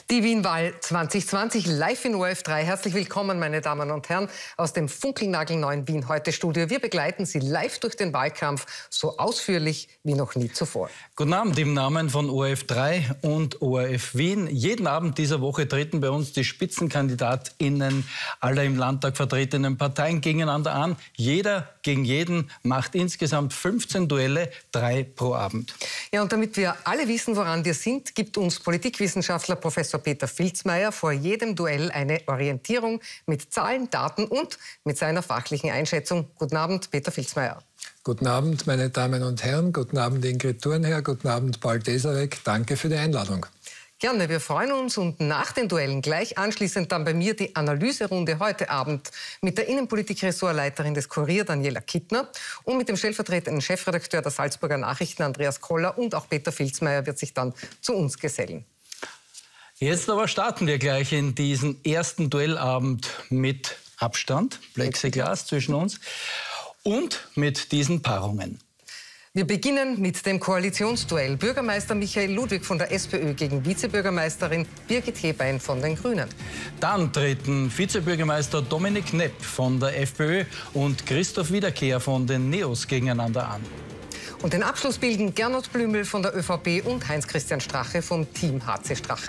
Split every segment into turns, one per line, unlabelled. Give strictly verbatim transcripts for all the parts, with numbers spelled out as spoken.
Die Wien-Wahl zwanzig zwanzig live in O R F drei. Herzlich willkommen, meine Damen und Herren, aus dem funkelnagelneuen Wien heute Studio. Wir begleiten Sie live durch den Wahlkampf, so ausführlich wie noch nie zuvor.
Guten Abend im Namen von O R F drei und O R F Wien. Jeden Abend dieser Woche treten bei uns die SpitzenkandidatInnen aller im Landtag vertretenen Parteien gegeneinander an. Jeder gegen jeden macht insgesamt fünfzehn Duelle, drei pro Abend.
Ja, und damit wir alle wissen, woran wir sind, gibt uns Politikwissenschaftler Professor Peter Filzmaier vor jedem Duell eine Orientierung mit Zahlen, Daten und mit seiner fachlichen Einschätzung. Guten Abend, Peter Filzmaier.
Guten Abend, meine Damen und Herren. Guten Abend, Ingrid Thurnherr. Guten Abend, Paul Desarek. Danke für die Einladung.
Gerne, wir freuen uns und nach den Duellen gleich anschließend dann bei mir die Analyserunde heute Abend mit der Innenpolitik-Ressortleiterin des Kurier, Daniela Kittner, und mit dem stellvertretenden Chefredakteur der Salzburger Nachrichten, Andreas Koller, und auch Peter Filzmaier wird sich dann zu uns gesellen.
Jetzt aber starten wir gleich in diesen ersten Duellabend mit Abstand, Plexiglas zwischen uns, und mit diesen Paarungen.
Wir beginnen mit dem Koalitionsduell. Bürgermeister Michael Ludwig von der SPÖ gegen Vizebürgermeisterin Birgit Hebein von den Grünen.
Dann treten Vizebürgermeister Dominik Nepp von der FPÖ und Christoph Wiederkehr von den Neos gegeneinander an.
Und den Abschluss bilden Gernot Blümel von der ÖVP und Heinz-Christian Strache vom Team H C Strache.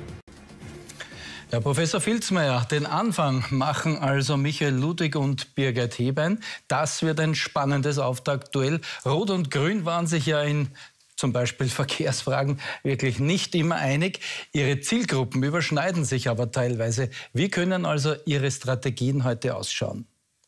Herr Professor Filzmaier, den Anfang machen also Michael Ludwig und Birgit Hebein. Das wird ein spannendes Auftaktduell. Rot und Grün waren sich ja in zum Beispiel Verkehrsfragen wirklich nicht immer einig. Ihre Zielgruppen überschneiden sich aber teilweise. Wie können also Ihre Strategien heute ausschauen?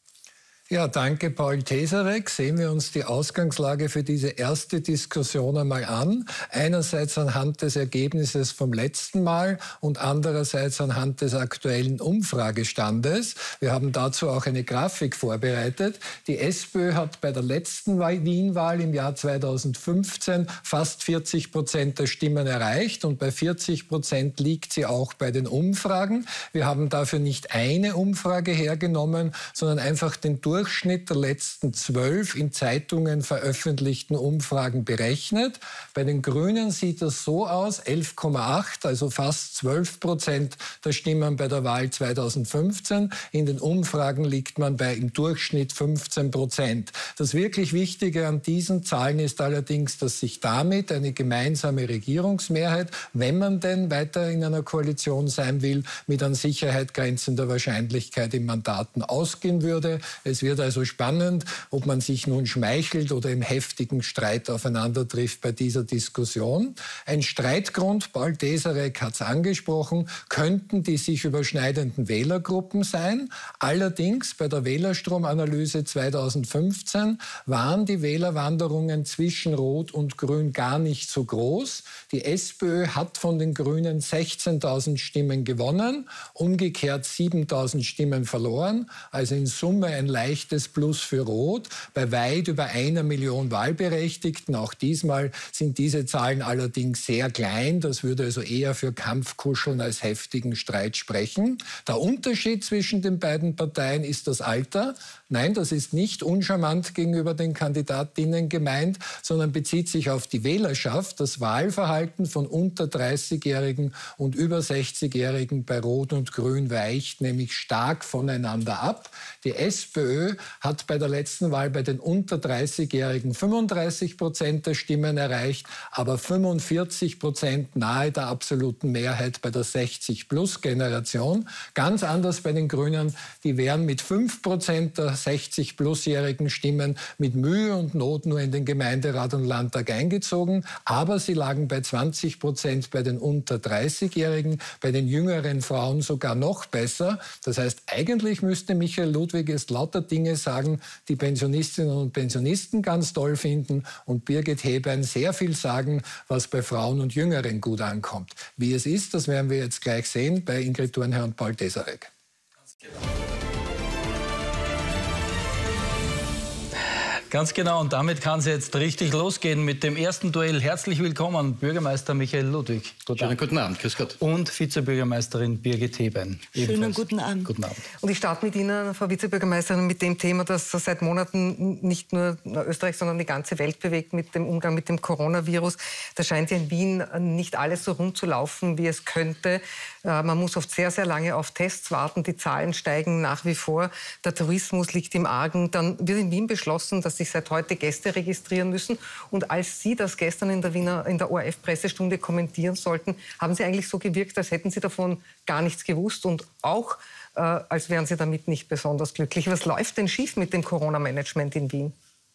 Ja, danke, Paul Desarek. Sehen wir uns die Ausgangslage für diese erste Diskussion einmal an. Einerseits anhand des Ergebnisses vom letzten Mal und andererseits anhand des aktuellen Umfragestandes. Wir haben dazu auch eine Grafik vorbereitet. Die SPÖ hat bei der letzten Wien-Wahl im Jahr zweitausendfünfzehn fast vierzig Prozent der Stimmen erreicht und bei vierzig Prozent liegt sie auch bei den Umfragen. Wir haben dafür nicht eine Umfrage hergenommen, sondern einfach den Durchschnitt Durchschnitt der letzten zwölf in Zeitungen veröffentlichten Umfragen berechnet. Bei den Grünen sieht das so aus, elf Komma acht, also fast zwölf Prozent der Stimmen bei der Wahl zweitausendfünfzehn. In den Umfragen liegt man bei im Durchschnitt fünfzehn Prozent. Das wirklich Wichtige an diesen Zahlen ist allerdings, dass sich damit eine gemeinsame Regierungsmehrheit, wenn man denn weiter in einer Koalition sein will, mit an Sicherheit grenzender Wahrscheinlichkeit in Mandaten ausgehen würde. Es wird also spannend, ob man sich nun schmeichelt oder im heftigen Streit aufeinander trifft bei dieser Diskussion. Ein Streitgrund, Paul Desarek hat es angesprochen, könnten die sich überschneidenden Wählergruppen sein. Allerdings bei der Wählerstromanalyse zweitausendfünfzehn waren die Wählerwanderungen zwischen Rot und Grün gar nicht so groß. Die SPÖ hat von den Grünen sechzehntausend Stimmen gewonnen, umgekehrt siebentausend Stimmen verloren, also in Summe ein leichtes Plus für Rot, bei weit über einer Million Wahlberechtigten. Auch diesmal sind diese Zahlen allerdings sehr klein. Das würde also eher für Kampfkuscheln als heftigen Streit sprechen. Der Unterschied zwischen den beiden Parteien ist das Alter. Nein, das ist nicht uncharmant gegenüber den Kandidatinnen gemeint, sondern bezieht sich auf die Wählerschaft. Das Wahlverhalten von unter dreißigjährigen und über sechzigjährigen bei Rot und Grün weicht nämlich stark voneinander ab. Die SPÖ hat bei der letzten Wahl bei den unter dreißigjährigen fünfunddreißig Prozent der Stimmen erreicht, aber fünfundvierzig Prozent nahe der absoluten Mehrheit bei der sechzig-plus-Generation. Ganz anders bei den Grünen, die wären mit fünf Prozent der sechzig-plus-jährigen Stimmen mit Mühe und Not nur in den Gemeinderat und Landtag eingezogen, aber sie lagen bei zwanzig Prozent bei den unter dreißigjährigen, bei den jüngeren Frauen sogar noch besser. Das heißt, eigentlich müsste Michael Ludwig jetzt lauter Dinge sagen, die Pensionistinnen und Pensionisten ganz toll finden und Birgit Hebein sehr viel sagen, was bei Frauen und Jüngeren gut ankommt. Wie es ist, das werden wir jetzt gleich sehen bei Ingrid Thurnherr und Paul Desarek.
Ganz genau, und damit kann es jetzt richtig losgehen mit dem ersten Duell. Herzlich willkommen, Bürgermeister Michael Ludwig.
Guten Schönen guten Abend, grüß Gott.
Und Vizebürgermeisterin Birgit Hebein.
Schönen guten Abend.
Guten Abend.
Und ich starte mit Ihnen, Frau Vizebürgermeisterin, mit dem Thema, das seit Monaten nicht nur Österreich, sondern die ganze Welt bewegt, mit dem Umgang mit dem Coronavirus. Da scheint ja in Wien nicht alles so rund zu laufen, wie es könnte. Man muss oft sehr, sehr lange auf Tests warten. Die Zahlen steigen nach wie vor. Der Tourismus liegt im Argen. Dann wird in Wien beschlossen, dass sich seit heute Gäste registrieren müssen. Und als Sie das gestern in der Wiener, in der O R F-Pressestunde kommentieren sollten, haben Sie eigentlich so gewirkt, als hätten Sie davon gar nichts gewusst und auch, äh, als wären Sie damit nicht besonders glücklich. Was läuft denn schief mit dem Corona-Management in Wien?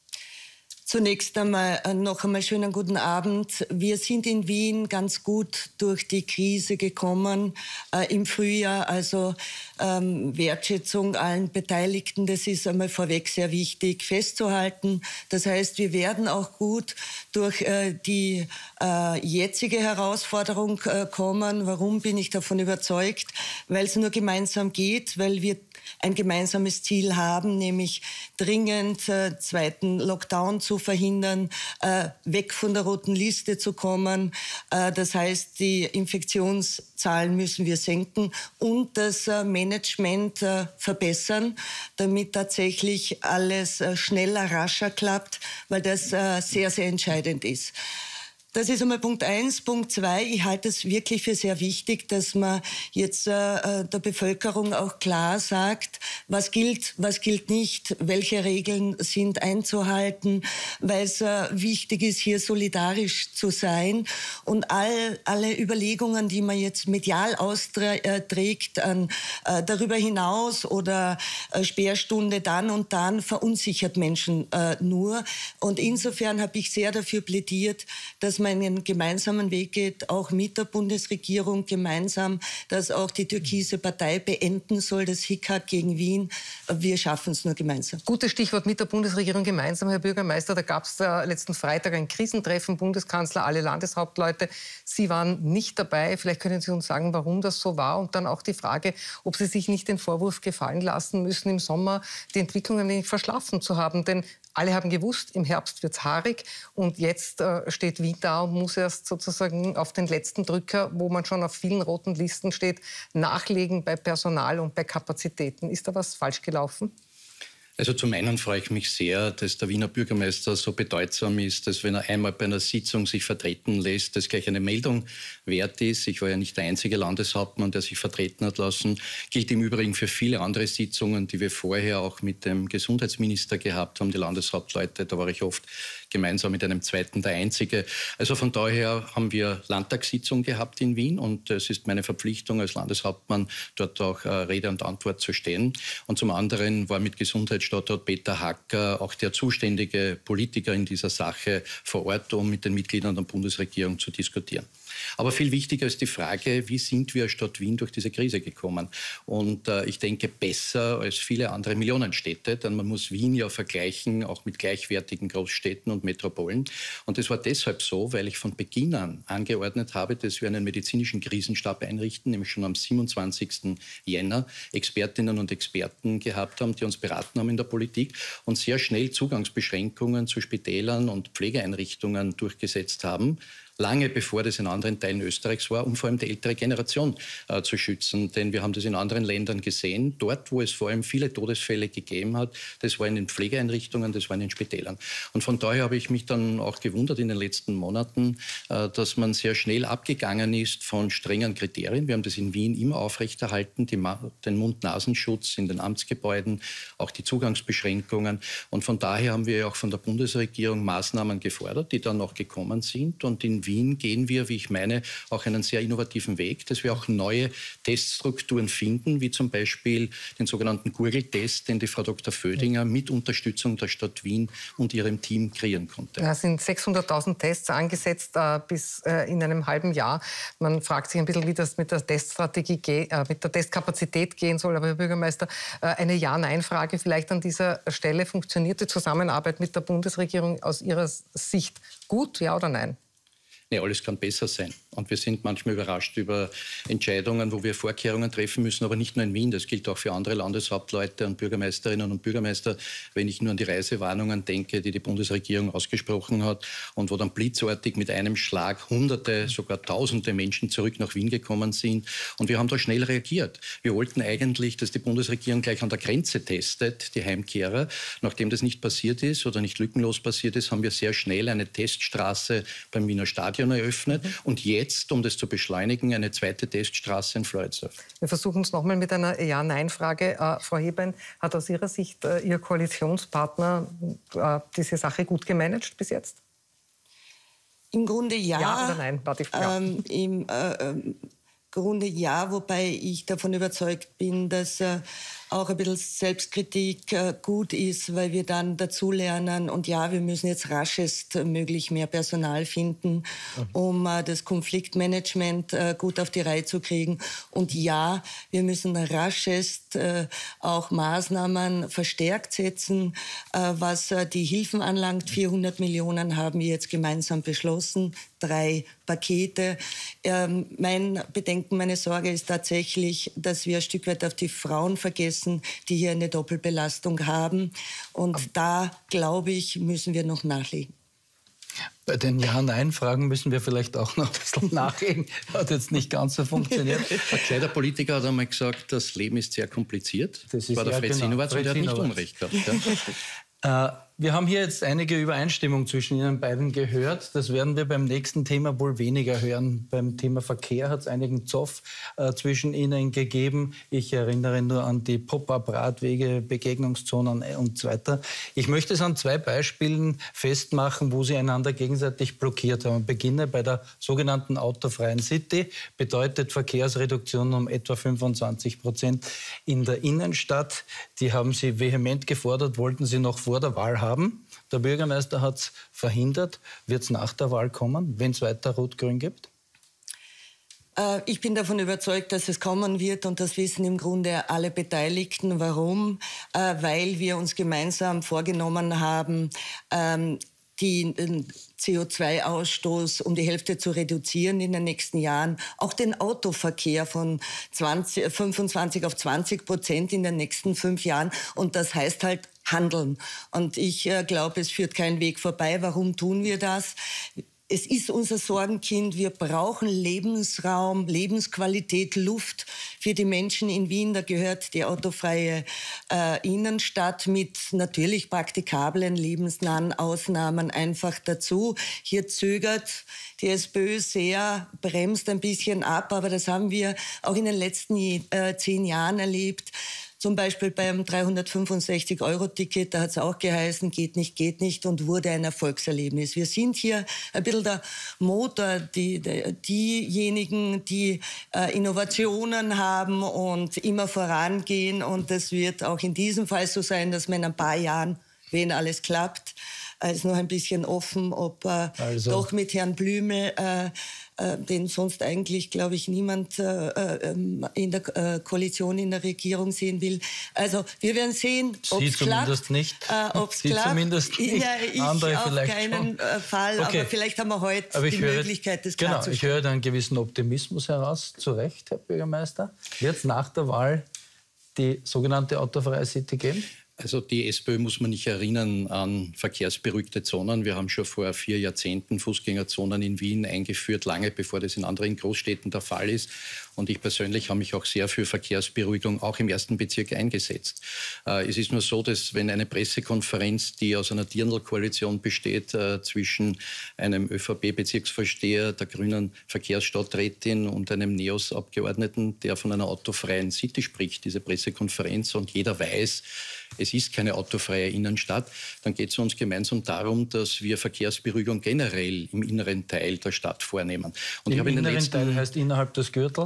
Zunächst einmal noch einmal schönen guten Abend. Wir sind in Wien ganz gut durch die Krise gekommen äh, im Frühjahr. Also ähm, Wertschätzung allen Beteiligten, das ist einmal vorweg sehr wichtig festzuhalten. Das heißt, wir werden auch gut durch äh, die äh, jetzige Herausforderung äh, kommen. Warum bin ich davon überzeugt? Weil es nur gemeinsam geht, weil wir ein gemeinsames Ziel haben, nämlich dringend äh, zweiten Lockdown zu verhindern, äh, weg von der roten Liste zu kommen. Äh, das heißt, die Infektionszahlen müssen wir senken und das äh, Management äh, verbessern, damit tatsächlich alles äh, schneller, rascher klappt, weil das äh, sehr, sehr entscheidend ist. Das ist einmal Punkt eins. Punkt zwei, ich halte es wirklich für sehr wichtig, dass man jetzt äh, der Bevölkerung auch klar sagt, was gilt, was gilt nicht, welche Regeln sind einzuhalten, weil es äh, wichtig ist, hier solidarisch zu sein. Und all, alle Überlegungen, die man jetzt medial austrägt, an, äh, darüber hinaus oder äh, Sperrstunde dann und dann, verunsichert Menschen äh, nur. Und insofern habe ich sehr dafür plädiert, dass man einen gemeinsamen Weg geht, auch mit der Bundesregierung gemeinsam, dass auch die türkise Partei beenden soll, das Hickhack gegen Wien. Wir schaffen es nur gemeinsam.
Gutes Stichwort mit der Bundesregierung gemeinsam, Herr Bürgermeister. Da gab es äh, letzten Freitag ein Krisentreffen, Bundeskanzler, alle Landeshauptleute. Sie waren nicht dabei. Vielleicht können Sie uns sagen, warum das so war. Und dann auch die Frage, ob Sie sich nicht den Vorwurf gefallen lassen müssen, im Sommer die Entwicklung ein wenig verschlafen zu haben. Denn alle haben gewusst, im Herbst wird es haarig und jetzt äh, steht Wien da und muss erst sozusagen auf den letzten Drücker, wo man schon auf vielen roten Listen steht, nachlegen bei Personal und bei Kapazitäten. Ist da was falsch gelaufen?
Also zum einen freue ich mich sehr, dass der Wiener Bürgermeister so bedeutsam ist, dass wenn er einmal bei einer Sitzung sich vertreten lässt, das gleich eine Meldung wert ist. Ich war ja nicht der einzige Landeshauptmann, der sich vertreten hat lassen. Gilt im Übrigen für viele andere Sitzungen, die wir vorher auch mit dem Gesundheitsminister gehabt haben, die Landeshauptleute. Da war ich oft gemeinsam mit einem zweiten der Einzige. Also von daher haben wir Landtagssitzung gehabt in Wien und es ist meine Verpflichtung als Landeshauptmann, dort auch äh, Rede und Antwort zu stehen. Und zum anderen war mit Gesundheitsstadtrat Peter Hacker auch der zuständige Politiker in dieser Sache vor Ort, um mit den Mitgliedern der Bundesregierung zu diskutieren. Aber viel wichtiger ist die Frage, wie sind wir als Stadt Wien durch diese Krise gekommen? Und äh, ich denke, besser als viele andere Millionenstädte, denn man muss Wien ja vergleichen, auch mit gleichwertigen Großstädten und Metropolen. Und das war deshalb so, weil ich von Beginn an angeordnet habe, dass wir einen medizinischen Krisenstab einrichten, nämlich schon am siebenundzwanzigsten Jänner Expertinnen und Experten gehabt haben, die uns beraten haben in der Politik und sehr schnell Zugangsbeschränkungen zu Spitälern und Pflegeeinrichtungen durchgesetzt haben. Lange bevor das in anderen Teilen Österreichs war, um vor allem die ältere Generation äh, zu schützen. Denn wir haben das in anderen Ländern gesehen. Dort, wo es vor allem viele Todesfälle gegeben hat, das war in den Pflegeeinrichtungen, das war in den Spitälern. Und von daher habe ich mich dann auch gewundert in den letzten Monaten, äh, dass man sehr schnell abgegangen ist von strengen Kriterien. Wir haben das in Wien immer aufrechterhalten, die Ma- den Mund-Nasenschutz in den Amtsgebäuden, auch die Zugangsbeschränkungen. Und von daher haben wir auch von der Bundesregierung Maßnahmen gefordert, die dann auch gekommen sind. Und in Wien gehen wir, wie ich meine, auch einen sehr innovativen Weg, dass wir auch neue Teststrukturen finden, wie zum Beispiel den sogenannten Gurgeltest, den die Frau Doktor Födinger mit Unterstützung der Stadt Wien und ihrem Team kreieren konnte.
Es sind sechshunderttausend Tests angesetzt äh, bis äh, in einem halben Jahr. Man fragt sich ein bisschen, wie das mit der Teststrategie, äh, mit der Testkapazität gehen soll. Aber Herr Bürgermeister, äh, eine Ja-Nein-Frage vielleicht an dieser Stelle. Funktioniert die Zusammenarbeit mit der Bundesregierung aus Ihrer Sicht gut, ja oder nein?
Nee, alles kann besser sein. Und wir sind manchmal überrascht über Entscheidungen, wo wir Vorkehrungen treffen müssen, aber nicht nur in Wien. Das gilt auch für andere Landeshauptleute und Bürgermeisterinnen und Bürgermeister. Wenn ich nur an die Reisewarnungen denke, die die Bundesregierung ausgesprochen hat und wo dann blitzartig mit einem Schlag Hunderte, sogar Tausende Menschen zurück nach Wien gekommen sind. Und wir haben da schnell reagiert. Wir wollten eigentlich, dass die Bundesregierung gleich an der Grenze testet, die Heimkehrer. Nachdem das nicht passiert ist oder nicht lückenlos passiert ist, haben wir sehr schnell eine Teststraße beim Wiener Stadion eröffnet und jetzt, um das zu beschleunigen, eine zweite Teststraße in Floridsdorf.
Wir versuchen es nochmal mit einer Ja-Nein-Frage. Äh, Frau Hebein, hat aus Ihrer Sicht äh, Ihr Koalitionspartner äh, diese Sache gut gemanagt bis jetzt?
Im Grunde ja.
Ja oder nein? Warte, ja.
Ähm, Im äh, ähm, Grunde ja, wobei ich davon überzeugt bin, dass äh, auch ein bisschen Selbstkritik äh, gut ist, weil wir dann dazulernen. Und ja, wir müssen jetzt raschestmöglich mehr Personal finden, um äh, das Konfliktmanagement äh, gut auf die Reihe zu kriegen. Und ja, wir müssen raschest äh, auch Maßnahmen verstärkt setzen, äh, was äh, die Hilfen anlangt. vierhundert Millionen haben wir jetzt gemeinsam beschlossen, drei Pakete. Ähm, mein Bedenken, meine Sorge ist tatsächlich, dass wir ein Stück weit auf die Frauen vergessen, die hier eine Doppelbelastung haben. Und da, glaube ich, müssen wir noch nachlegen.
Bei den Ja-Nein-Fragen müssen wir vielleicht auch noch ein bisschen nachlegen. Hat jetzt nicht ganz so funktioniert.
Ein kleiner Politiker hat einmal gesagt, das Leben ist sehr kompliziert.
Das,
das war
ist
der
ja
Fred
genau,
Sinowatz und der hat nicht
Sinowatz.
Unrecht gehabt. Ja.
Äh, wir haben hier jetzt einige Übereinstimmung zwischen Ihnen beiden gehört. Das werden wir beim nächsten Thema wohl weniger hören. Beim Thema Verkehr hat es einigen Zoff äh, zwischen Ihnen gegeben. Ich erinnere nur an die Pop-up-Radwege, Begegnungszonen und so weiter. Ich möchte es an zwei Beispielen festmachen, wo Sie einander gegenseitig blockiert haben. Ich beginne bei der sogenannten autofreien City. Bedeutet Verkehrsreduktion um etwa fünfundzwanzig Prozent in der Innenstadt. Die haben Sie vehement gefordert, wollten Sie noch vor der Wahl haben. Haben. Der Bürgermeister hat es verhindert. Wird es nach der Wahl kommen, wenn es weiter Rot-Grün gibt?
Äh, ich bin davon überzeugt, dass es kommen wird und das wissen im Grunde alle Beteiligten. Warum? Äh, weil wir uns gemeinsam vorgenommen haben, ähm, den C O zwei Ausstoß um die Hälfte zu reduzieren in den nächsten Jahren. Auch den Autoverkehr von zwanzig, fünfundzwanzig auf zwanzig Prozent in den nächsten fünf Jahren. Und das heißt halt handeln. Und ich äh, glaube, es führt kein Weg vorbei. Warum tun wir das? Es ist unser Sorgenkind. Wir brauchen Lebensraum, Lebensqualität, Luft für die Menschen in Wien. Da gehört die autofreie äh, Innenstadt mit natürlich praktikablen, lebensnahen Ausnahmen einfach dazu. Hier zögert die SPÖ sehr, bremst ein bisschen ab. Aber das haben wir auch in den letzten äh, zehn Jahren erlebt. Zum Beispiel beim dreihundertfünfundsechzig Euro Ticket, da hat es auch geheißen, geht nicht, geht nicht und wurde ein Erfolgserlebnis. Wir sind hier ein bisschen der Motor, die, die, diejenigen, die äh, Innovationen haben und immer vorangehen. Und das wird auch in diesem Fall so sein, dass man in ein paar Jahren, wenn alles klappt, äh, ist noch ein bisschen offen, ob äh, also. doch mit Herrn Blümel, äh, äh, den sonst eigentlich, glaube ich, niemand äh, in der äh, Koalition, in der Regierung sehen will. Also wir werden sehen, ob es klappt.
Zumindest nicht.
Äh, ob's
Sie
klappt.
zumindest nicht.
Ja, ich
Andere
auf
vielleicht
keinen
schon.
Fall,
Okay.
aber vielleicht haben wir heute
aber
die
höre,
Möglichkeit, das
genau,
klarzustellen.
Ich höre da einen gewissen Optimismus heraus. Zu Recht, Herr Bürgermeister. Wird es nach der Wahl die sogenannte autofreie City geben?
Also die SPÖ muss man nicht erinnern an verkehrsberuhigte Zonen. Wir haben schon vor vier Jahrzehnten Fußgängerzonen in Wien eingeführt, lange bevor das in anderen Großstädten der Fall ist. Und ich persönlich habe mich auch sehr für Verkehrsberuhigung auch im ersten Bezirk eingesetzt. Äh, es ist nur so, dass wenn eine Pressekonferenz, die aus einer Dirndl-Koalition besteht, äh, zwischen einem ÖVP-Bezirksvorsteher, der grünen Verkehrsstadträtin und einem NEOS-Abgeordneten, der von einer autofreien City spricht, diese Pressekonferenz, und jeder weiß, es ist keine autofreie Innenstadt, dann geht es uns gemeinsam darum, dass wir Verkehrsberuhigung generell im inneren Teil der Stadt vornehmen. Und
Im
ich habe in den
inneren
letzten
Teil heißt innerhalb des Gürtels?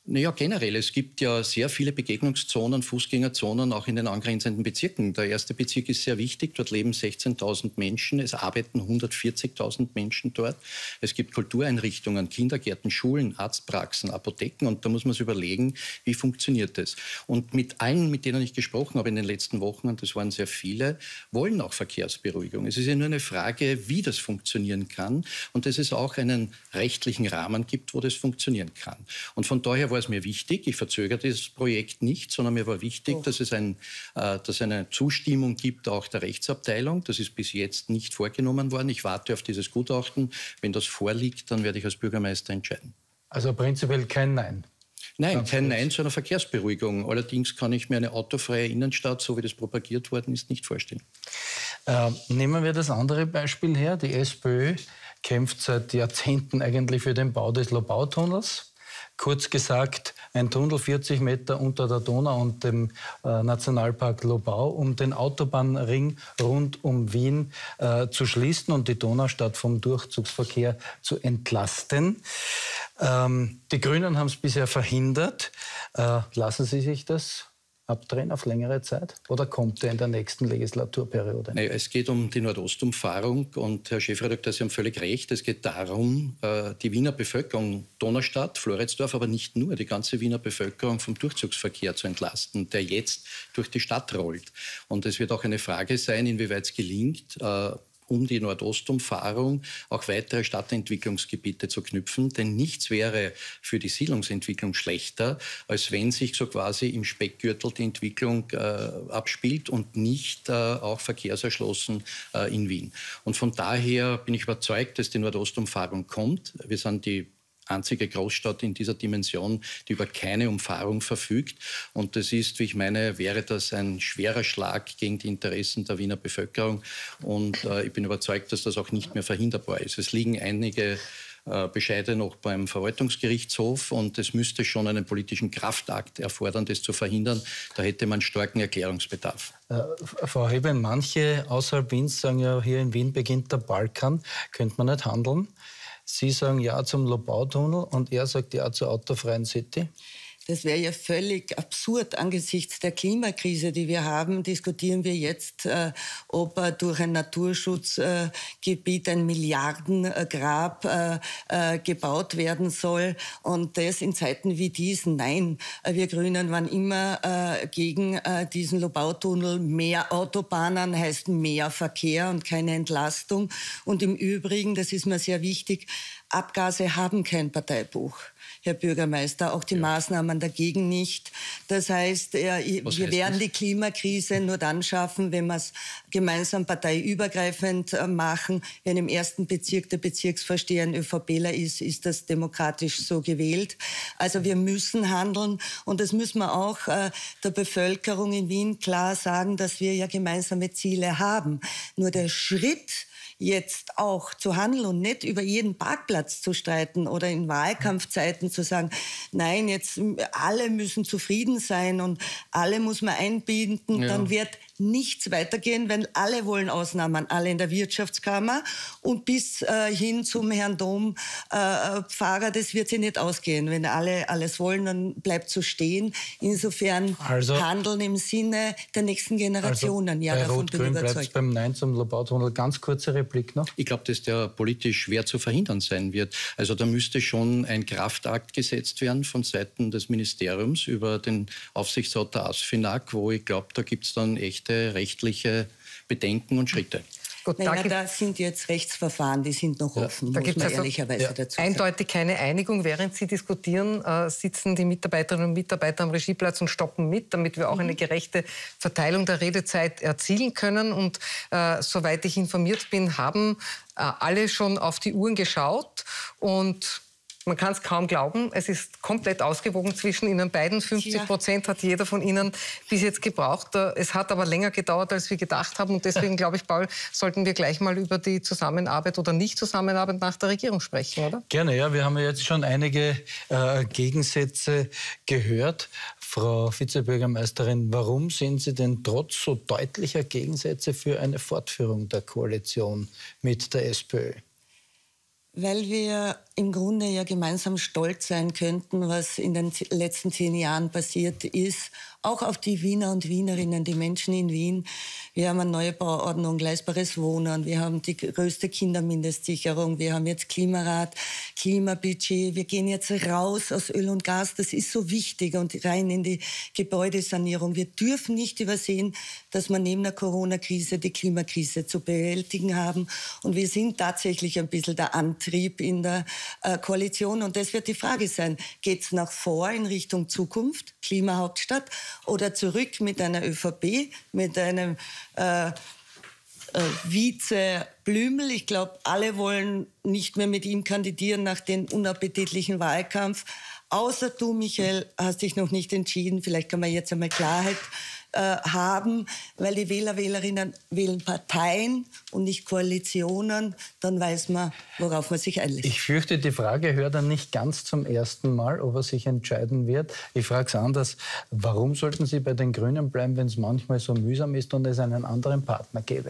Naja, generell. Es gibt ja sehr viele Begegnungszonen, Fußgängerzonen, auch in den angrenzenden Bezirken. Der erste Bezirk ist sehr wichtig. Dort leben sechzehntausend Menschen. Es arbeiten hundertvierzigtausend Menschen dort. Es gibt Kultureinrichtungen, Kindergärten, Schulen, Arztpraxen, Apotheken. Und da muss man sich überlegen, wie funktioniert das? Und mit allen, mit denen ich gesprochen habe in den letzten Wochen, und das waren sehr viele, wollen auch Verkehrsberuhigung. Es ist ja nur eine Frage, wie das funktionieren kann. Und dass es auch einen rechtlichen Rahmen gibt, wo das funktionieren kann. Und von daher war es mir wichtig, ich verzögere das Projekt nicht, sondern mir war wichtig, oh. dass es ein, äh, dass eine Zustimmung gibt, auch der Rechtsabteilung. Das ist bis jetzt nicht vorgenommen worden. Ich warte auf dieses Gutachten. Wenn das vorliegt, dann werde ich als Bürgermeister entscheiden.
Also prinzipiell kein Nein?
Nein, kein Nein zu einer Verkehrsberuhigung. Allerdings kann ich mir eine autofreie Innenstadt, so wie das propagiert worden ist, nicht vorstellen.
Äh, nehmen wir das andere Beispiel her. Die SPÖ kämpft seit Jahrzehnten eigentlich für den Bau des Lobautunnels. Kurz gesagt, ein Tunnel vierzig Meter unter der Donau und dem äh, Nationalpark Lobau, um den Autobahnring rund um Wien äh, zu schließen und die Donaustadt vom Durchzugsverkehr zu entlasten. Ähm, die Grünen haben es bisher verhindert. Äh, lassen Sie sich das abdrehen auf längere Zeit? Oder kommt der in der nächsten Legislaturperiode?
Naja, es geht um die Nordostumfahrung und Herr Chefredakteur, Sie haben völlig recht. Es geht darum, die Wiener Bevölkerung, Donaustadt, Floridsdorf, aber nicht nur, die ganze Wiener Bevölkerung vom Durchzugsverkehr zu entlasten, der jetzt durch die Stadt rollt. Und es wird auch eine Frage sein, inwieweit es gelingt, um die Nordostumfahrung auch weitere Stadtentwicklungsgebiete zu knüpfen. Denn nichts wäre für die Siedlungsentwicklung schlechter, als wenn sich so quasi im Speckgürtel die Entwicklung äh, abspielt und nicht äh, auch verkehrserschlossen äh, in Wien. Und von daher bin ich überzeugt, dass die Nordostumfahrung kommt. Wir sind die einzige Großstadt in dieser Dimension, die über keine Umfahrung verfügt. Und das ist, wie ich meine, wäre das ein schwerer Schlag gegen die Interessen der Wiener Bevölkerung. Und äh, ich bin überzeugt, dass das auch nicht mehr verhinderbar ist. Es liegen einige äh, Bescheide noch beim Verwaltungsgerichtshof und es müsste schon einen politischen Kraftakt erfordern, das zu verhindern. Da hätte man starken Erklärungsbedarf.
Äh, Frau Heben, manche außerhalb Wiens sagen ja, hier in Wien beginnt der Balkan. Könnte man nicht handeln? Sie sagen Ja zum Lobautunnel und er sagt Ja zur autofreien City?
Das wäre ja völlig absurd. Angesichts der Klimakrise, die wir haben, diskutieren wir jetzt, äh, ob äh, durch ein Naturschutzgebiet äh, ein Milliardengrab äh, äh, gebaut werden soll. Und das in Zeiten wie diesen. Nein, wir Grünen waren immer äh, gegen äh, diesen Lobautunnel. Mehr Autobahnen heißt mehr Verkehr und keine Entlastung. Und im Übrigen, das ist mir sehr wichtig, Abgase haben kein Parteibuch. Herr Bürgermeister, auch die ja. Maßnahmen dagegen nicht. Das heißt, äh,
Was
wir
heißt
werden
das?
die Klimakrise nur dann schaffen, wenn wir es gemeinsam parteiübergreifend äh, machen. Wenn im ersten Bezirk der Bezirksvorsteher ein ÖVPler ist, ist das demokratisch so gewählt. Also wir müssen handeln und das müssen wir auch äh, der Bevölkerung in Wien klar sagen, dass wir ja gemeinsame Ziele haben. Nur der Schritt, jetzt auch zu handeln und nicht über jeden Parkplatz zu streiten oder in Wahlkampfzeiten zu sagen, nein, jetzt alle müssen zufrieden sein und alle muss man einbinden, ja. Dann wird nichts weitergehen, wenn alle wollen Ausnahmen, alle in der Wirtschaftskammer und bis äh, hin zum Herrn Dompfarrer, äh, das wird sich nicht ausgehen. Wenn alle alles wollen, dann bleibt so stehen. Insofern also, handeln im Sinne der nächsten Generationen.
Also
ja,
bei
davon bin ich überzeugt.
Bleibt beim Nein zum Lobautunnel. Ganz kurze Replik noch.
Ich glaube, dass der politisch schwer zu verhindern sein wird. Also da müsste schon ein Kraftakt gesetzt werden von Seiten des Ministeriums über den Aufsichtsrat der ASFINAG, wo ich glaube, da gibt es dann echte rechtliche Bedenken und Schritte.
Gut,
naja,
da,
da sind jetzt Rechtsverfahren, die sind noch offen,
ja, da
muss man
also
ehrlicherweise
ja.
dazu sagen.
Eindeutig keine Einigung. Während Sie diskutieren, äh, sitzen die Mitarbeiterinnen und Mitarbeiter am Regieplatz und stoppen mit, damit wir auch mhm. eine gerechte Verteilung der Redezeit erzielen können. Und äh, soweit ich informiert bin, haben äh, alle schon auf die Uhren geschaut und man kann es kaum glauben, es ist komplett ausgewogen zwischen Ihnen beiden. fünfzig Prozent hat jeder von Ihnen bis jetzt gebraucht. Es hat aber länger gedauert, als wir gedacht haben. Und deswegen, glaube ich, Paul, sollten wir gleich mal über die Zusammenarbeit oder Nicht-Zusammenarbeit nach der Regierung sprechen, oder?
Gerne, ja. Wir haben ja jetzt schon einige äh, Gegensätze gehört. Frau Vizebürgermeisterin, warum sind Sie denn trotz so deutlicher Gegensätze für eine Fortführung der Koalition mit der SPÖ?
Weil wir im Grunde ja gemeinsam stolz sein könnten, was in den letzten zehn Jahren passiert ist. Auch auf die Wiener und Wienerinnen, die Menschen in Wien. Wir haben eine neue Bauordnung, leistbares Wohnen. Wir haben die größte Kindermindestsicherung. Wir haben jetzt Klimarat, Klimabudget. Wir gehen jetzt raus aus Öl und Gas. Das ist so wichtig und rein in die Gebäudesanierung. Wir dürfen nicht übersehen, dass wir neben der Corona-Krise die Klimakrise zu bewältigen haben. Und wir sind tatsächlich ein bisschen der Antrieb in der äh, Koalition. Und das wird die Frage sein, geht es nach vor in Richtung Zukunft, Klimahauptstadt, oder zurück mit einer ÖVP, mit einem äh, äh, Vize Blümel? Ich glaube, alle wollen nicht mehr mit ihm kandidieren nach dem unappetitlichen Wahlkampf. Außer du, Michael, hast dich noch nicht entschieden. Vielleicht kann man jetzt einmal Klarheit äh, haben, weil die Wähler, Wählerinnen wählen Parteien und nicht Koalitionen. Dann weiß man, worauf man sich einlässt.
Ich fürchte, die Frage hört er nicht ganz zum ersten Mal, ob er sich entscheiden wird. Ich frage es anders. Warum sollten Sie bei den Grünen bleiben, wenn es manchmal so mühsam ist und es einen anderen Partner gäbe?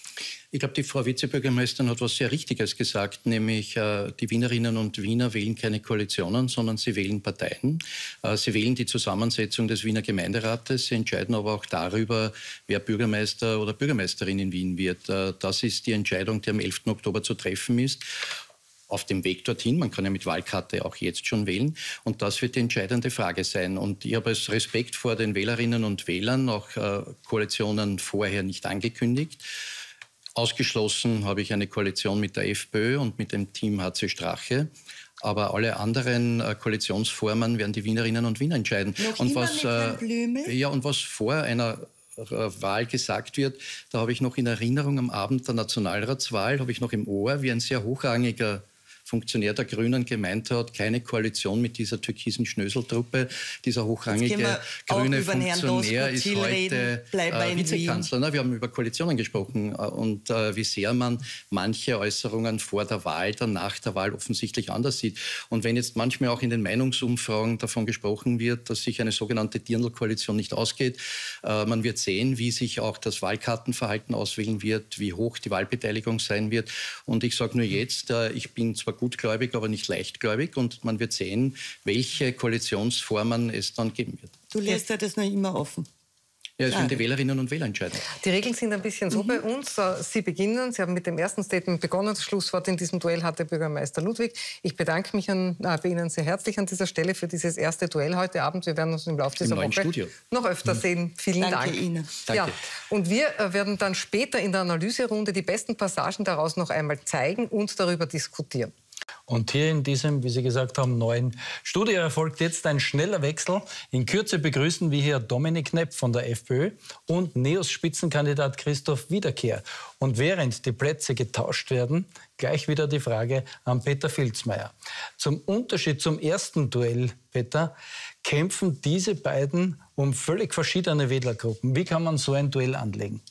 Ich glaube, die Frau Vizebürgermeisterin hat was sehr Richtiges gesagt, nämlich äh, die Wienerinnen und Wiener wählen keine Koalitionen, sondern sie wählen Parteien. Äh, sie wählen die Zusammensetzung des Wiener Gemeinderates. Sie entscheiden aber auch darüber, wer Bürgermeister oder Bürgermeisterin in Wien wird. Äh, das ist die Entscheidung, die am elften Oktober zu treffen ist. Auf dem Weg dorthin, man kann ja mit Wahlkarte auch jetzt schon wählen. Und das wird die entscheidende Frage sein. Und ich habe als Respekt vor den Wählerinnen und Wählern auch äh, Koalitionen vorher nicht angekündigt. Ausgeschlossen habe ich eine Koalition mit der FPÖ und mit dem Team H C Strache. Aber alle anderen äh, Koalitionsformen werden die Wienerinnen und Wiener entscheiden.
Noch
und
immer
was,
mit Herrn Blümel?
äh, ja, und was vor einer äh, Wahl gesagt wird, da habe ich noch in Erinnerung am Abend der Nationalratswahl, habe ich noch im Ohr, wie ein sehr hochrangiger Funktionär der Grünen gemeint hat, keine Koalition mit dieser türkisen Schnöseltruppe. Dieser hochrangige grüne Funktionär ist heute äh, Vizekanzler. Na, wir haben über Koalitionen gesprochen und äh, wie sehr man manche Äußerungen vor der Wahl, dann nach der Wahl offensichtlich anders sieht. Und wenn jetzt manchmal auch in den Meinungsumfragen davon gesprochen wird, dass sich eine sogenannte Dirndl-Koalition nicht ausgeht, äh, man wird sehen, wie sich auch das Wahlkartenverhalten auswählen wird, wie hoch die Wahlbeteiligung sein wird. Und ich sage nur jetzt, äh, ich bin zwar gutgläubig, aber nicht leichtgläubig. Und man wird sehen, welche Koalitionsformen es dann geben wird.
Du lässt ja das noch immer offen.
Ja, das werden die Wählerinnen und Wähler entscheiden.
Die Regeln sind ein bisschen so
Mhm.
bei uns. Sie beginnen, Sie haben mit dem ersten Statement begonnen. Das Schlusswort in diesem Duell hatte Bürgermeister Ludwig. Ich bedanke mich an, äh, bei Ihnen sehr herzlich an dieser Stelle für dieses erste Duell heute Abend. Wir werden uns im Laufe dieser
neuen
Woche
Studio.
noch öfter
Mhm.
sehen. Vielen
Danke
Dank.
Ihnen.
Ja,
Danke.
und wir äh, werden dann später in der Analyserunde die besten Passagen daraus noch einmal zeigen und darüber diskutieren.
Und hier in diesem, wie Sie gesagt haben, neuen Studio erfolgt jetzt ein schneller Wechsel. In Kürze begrüßen wir hier Dominik Knepp von der FPÖ und Neos-Spitzenkandidat Christoph Wiederkehr. Und während die Plätze getauscht werden, gleich wieder die Frage an Peter Filzmeier. Zum Unterschied zum ersten Duell, Peter, kämpfen diese beiden um völlig verschiedene Wählergruppen. Wie kann man so ein Duell anlegen?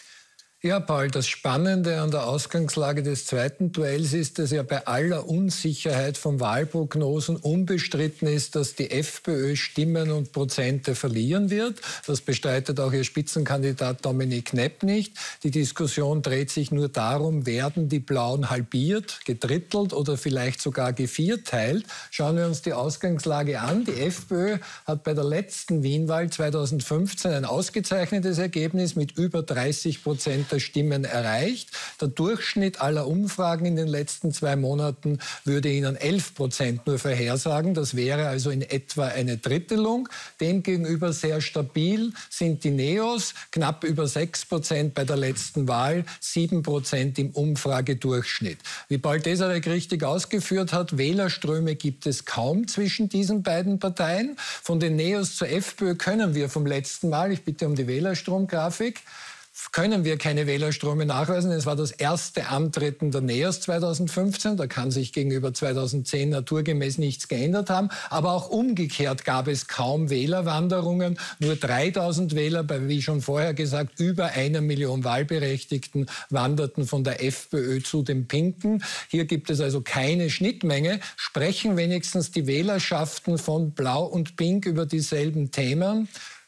Ja, Paul, das Spannende an der Ausgangslage des zweiten Duells ist, dass ja bei aller Unsicherheit von Wahlprognosen unbestritten ist, dass die FPÖ Stimmen und Prozente verlieren wird. Das bestreitet auch ihr Spitzenkandidat Dominik Knepp nicht. Die Diskussion dreht sich nur darum, werden die Blauen halbiert, gedrittelt oder vielleicht sogar gevierteilt. Schauen wir uns die Ausgangslage an. Die FPÖ hat bei der letzten Wienwahl zweitausendfünfzehn ein ausgezeichnetes Ergebnis mit über dreißig Prozent der Stimmen erreicht. Der Durchschnitt aller Umfragen in den letzten zwei Monaten würde Ihnen elf Prozent nur vorhersagen. Das wäre also in etwa eine Drittelung. Demgegenüber sehr stabil sind die Neos, knapp über sechs Prozent bei der letzten Wahl, sieben Prozent im Umfragedurchschnitt. Wie Paul Tesarek richtig ausgeführt hat, Wählerströme gibt es kaum zwischen diesen beiden Parteien. Von den Neos zur FPÖ können wir vom letzten Mal, ich bitte um die Wählerstromgrafik, können wir keine Wählerströme nachweisen. Es war das erste Antreten der Neos zweitausendfünfzehn. Da kann sich gegenüber zweitausendzehn naturgemäß nichts geändert haben. Aber auch umgekehrt gab es kaum Wählerwanderungen. Nur dreitausend Wähler, bei, wie schon vorher gesagt, über einer Million Wahlberechtigten wanderten von der FPÖ zu den Pinken. Hier gibt es also keine Schnittmenge. Sprechen wenigstens die Wählerschaften von Blau und Pink über dieselben Themen?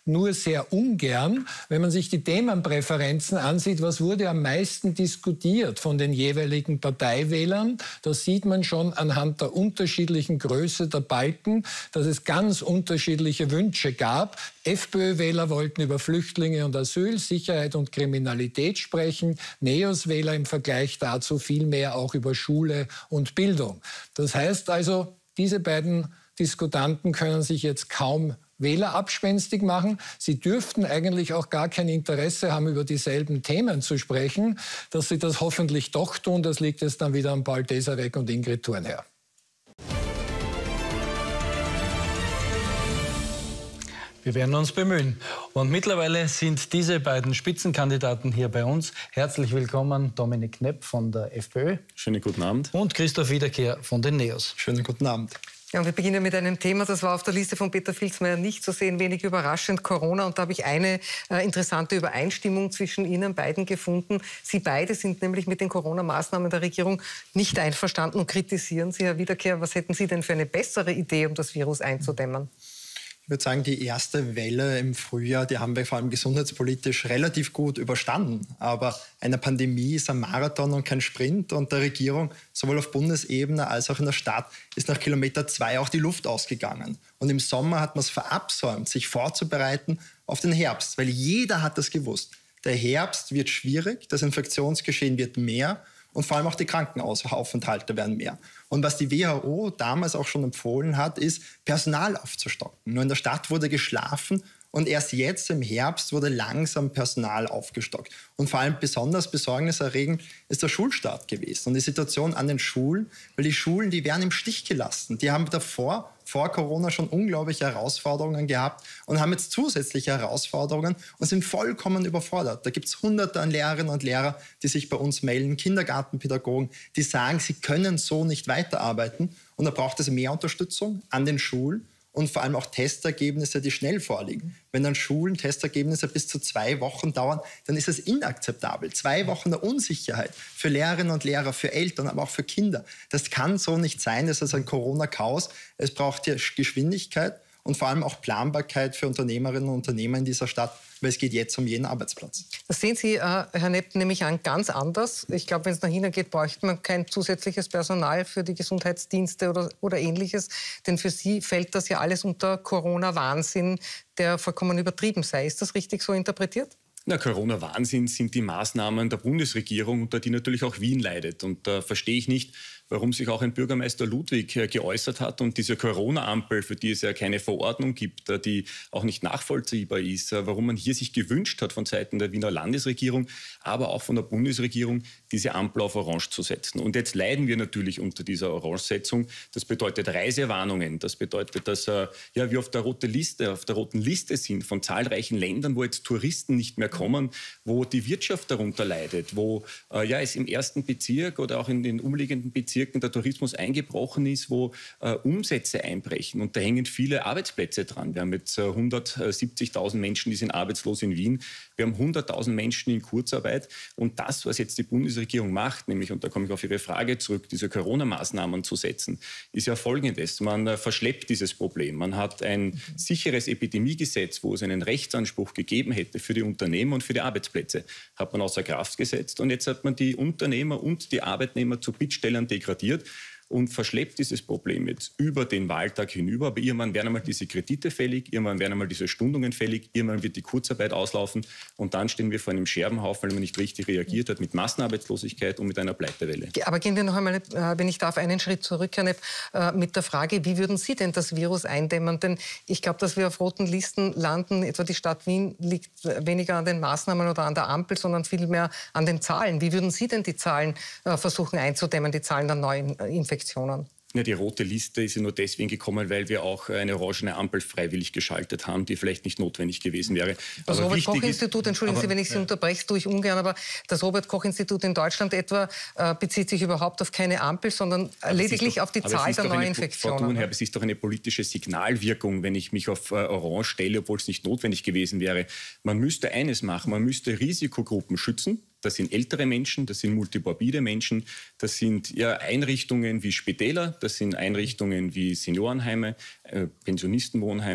nur sehr ungern. Wenn man sich die Themenpräferenzen ansieht, was wurde am meisten diskutiert von den jeweiligen Parteiwählern, da sieht man schon anhand der unterschiedlichen Größe der Balken, dass es ganz unterschiedliche Wünsche gab. FPÖ-Wähler wollten über Flüchtlinge und Asyl, Sicherheit und Kriminalität sprechen. NEOS-Wähler im Vergleich dazu viel mehr auch über Schule und Bildung. Das heißt also, diese beiden Diskutanten können sich jetzt kaum wählerabspenstig machen. Sie dürften eigentlich auch gar kein Interesse haben, über dieselben Themen zu sprechen. Dass sie das hoffentlich doch tun, das liegt jetzt dann wieder an Paul Tesarek und Ingrid Thurnherr.
Wir werden uns bemühen. Und mittlerweile sind diese beiden Spitzenkandidaten hier bei uns. Herzlich willkommen, Dominik Knepp von der FPÖ.
Schönen guten Abend.
Und Christoph Wiederkehr von den NEOS.
Schönen guten Abend.
Ja, und wir beginnen mit einem Thema, das war auf der Liste von Peter Filzmeier nicht zu sehen, wenig überraschend, Corona. Und da habe ich eine äh, interessante Übereinstimmung zwischen Ihnen beiden gefunden. Sie beide sind nämlich mit den Corona-Maßnahmen der Regierung nicht einverstanden und kritisieren Sie, Herr Wiederkehr. Was hätten Sie denn für eine bessere Idee, um das Virus einzudämmen?
Ich würde sagen, die erste Welle im Frühjahr, die haben wir vor allem gesundheitspolitisch relativ gut überstanden. Aber eine Pandemie ist ein Marathon und kein Sprint. Und der Regierung, sowohl auf Bundesebene als auch in der Stadt, ist nach Kilometer zwei auch die Luft ausgegangen. Und im Sommer hat man es verabsäumt, sich vorzubereiten auf den Herbst. Weil jeder hat das gewusst. Der Herbst wird schwierig, das Infektionsgeschehen wird mehr. Und vor allem auch die Krankenaufenthalte werden mehr. Und was die W H O damals auch schon empfohlen hat, ist, Personal aufzustocken. Nur in der Stadt wurde geschlafen und erst jetzt im Herbst wurde langsam Personal aufgestockt. Und vor allem besonders besorgniserregend ist der Schulstart gewesen und die Situation an den Schulen, weil die Schulen, die werden im Stich gelassen. Die haben davor, vor Corona, schon unglaubliche Herausforderungen gehabt und haben jetzt zusätzliche Herausforderungen und sind vollkommen überfordert. Da gibt es Hunderte an Lehrerinnen und Lehrer, die sich bei uns melden, Kindergartenpädagogen, die sagen, sie können so nicht weiterarbeiten. Und da braucht es mehr Unterstützung an den Schulen. Und vor allem auch Testergebnisse, die schnell vorliegen. Wenn dann Schulen Testergebnisse bis zu zwei Wochen dauern, dann ist es inakzeptabel. Zwei Wochen der Unsicherheit für Lehrerinnen und Lehrer, für Eltern, aber auch für Kinder. Das kann so nicht sein. Das ist ein Corona-Chaos. Es braucht hier Geschwindigkeit und vor allem auch Planbarkeit für Unternehmerinnen und Unternehmer in dieser Stadt, weil es geht jetzt um jeden Arbeitsplatz.
Das sehen Sie, äh, Herr Nepp, nämlich an ganz anders. Ich glaube, wenn es nach China geht, bräuchte man kein zusätzliches Personal für die Gesundheitsdienste oder, oder Ähnliches. Denn für Sie fällt das ja alles unter Corona-Wahnsinn, der vollkommen übertrieben sei. Ist das richtig so interpretiert?
Na, Corona-Wahnsinn sind die Maßnahmen der Bundesregierung, unter die natürlich auch Wien leidet. Und da verstehe ich nicht, warum sich auch ein Bürgermeister Ludwig äh, geäußert hat und diese Corona-Ampel, für die es ja keine Verordnung gibt, äh, die auch nicht nachvollziehbar ist, äh, warum man hier sich gewünscht hat von Seiten der Wiener Landesregierung, aber auch von der Bundesregierung, diese Ampel auf Orange zu setzen. Und jetzt leiden wir natürlich unter dieser Orange-Setzung. Das bedeutet Reisewarnungen, das bedeutet, dass äh, ja, wir auf der, rote Liste, auf der roten Liste sind von zahlreichen Ländern, wo jetzt Touristen nicht mehr kommen, wo die Wirtschaft darunter leidet, wo äh, ja, es im ersten Bezirk oder auch in den umliegenden Bezirken der Tourismus eingebrochen ist, wo äh, Umsätze einbrechen. Und da hängen viele Arbeitsplätze dran. Wir haben jetzt äh, hundertsiebzigtausend Menschen, die sind arbeitslos in Wien. Wir haben hunderttausend Menschen in Kurzarbeit. Und das, was jetzt die Bundesregierung macht, nämlich, und da komme ich auf Ihre Frage zurück, diese Corona-Maßnahmen zu setzen, ist ja Folgendes. Man äh, verschleppt dieses Problem. Man hat ein sicheres Epidemiegesetz, wo es einen Rechtsanspruch gegeben hätte für die Unternehmer und für die Arbeitsplätze, hat man außer Kraft gesetzt. Und jetzt hat man die Unternehmer und die Arbeitnehmer zu Bittstellern degradiert und verschleppt dieses Problem jetzt über den Wahltag hinüber. Aber irgendwann werden einmal diese Kredite fällig, irgendwann werden einmal diese Stundungen fällig, irgendwann wird die Kurzarbeit auslaufen und dann stehen wir vor einem Scherbenhaufen, weil man nicht richtig reagiert hat mit Massenarbeitslosigkeit und mit einer Pleitewelle. Aber gehen wir noch einmal, wenn ich darf, einen Schritt zurück, Herr Nepp, mit der Frage, wie würden Sie denn das Virus eindämmen? Denn ich glaube, dass wir auf roten Listen landen, etwa die Stadt Wien liegt weniger an den Maßnahmen oder an der Ampel, sondern vielmehr an den Zahlen. Wie würden Sie denn die Zahlen versuchen einzudämmen, die Zahlen der neuen Infektionen? Ja, die rote Liste ist ja nur deswegen gekommen, weil wir auch eine orangene Ampel freiwillig geschaltet haben, die vielleicht nicht notwendig gewesen wäre. Das Robert-Koch-Institut, entschuldigen aber, Sie, wenn ich Sie ja. unterbreche, tue ich ungern, aber das Robert-Koch-Institut in Deutschland etwa äh, bezieht sich überhaupt auf keine Ampel, sondern aber lediglich doch, auf die Zahl der Neuinfektionen. Frau Thurnherr, es ist doch eine politische Signalwirkung, wenn ich mich auf äh, Orange stelle, obwohl es nicht notwendig gewesen wäre. Man müsste eines machen, man müsste Risikogruppen schützen. Das sind ältere Menschen, das sind multimorbide Menschen, das sind ja, Einrichtungen wie Spitäler, das sind Einrichtungen wie Seniorenheime, äh, Pensionistenwohnheime,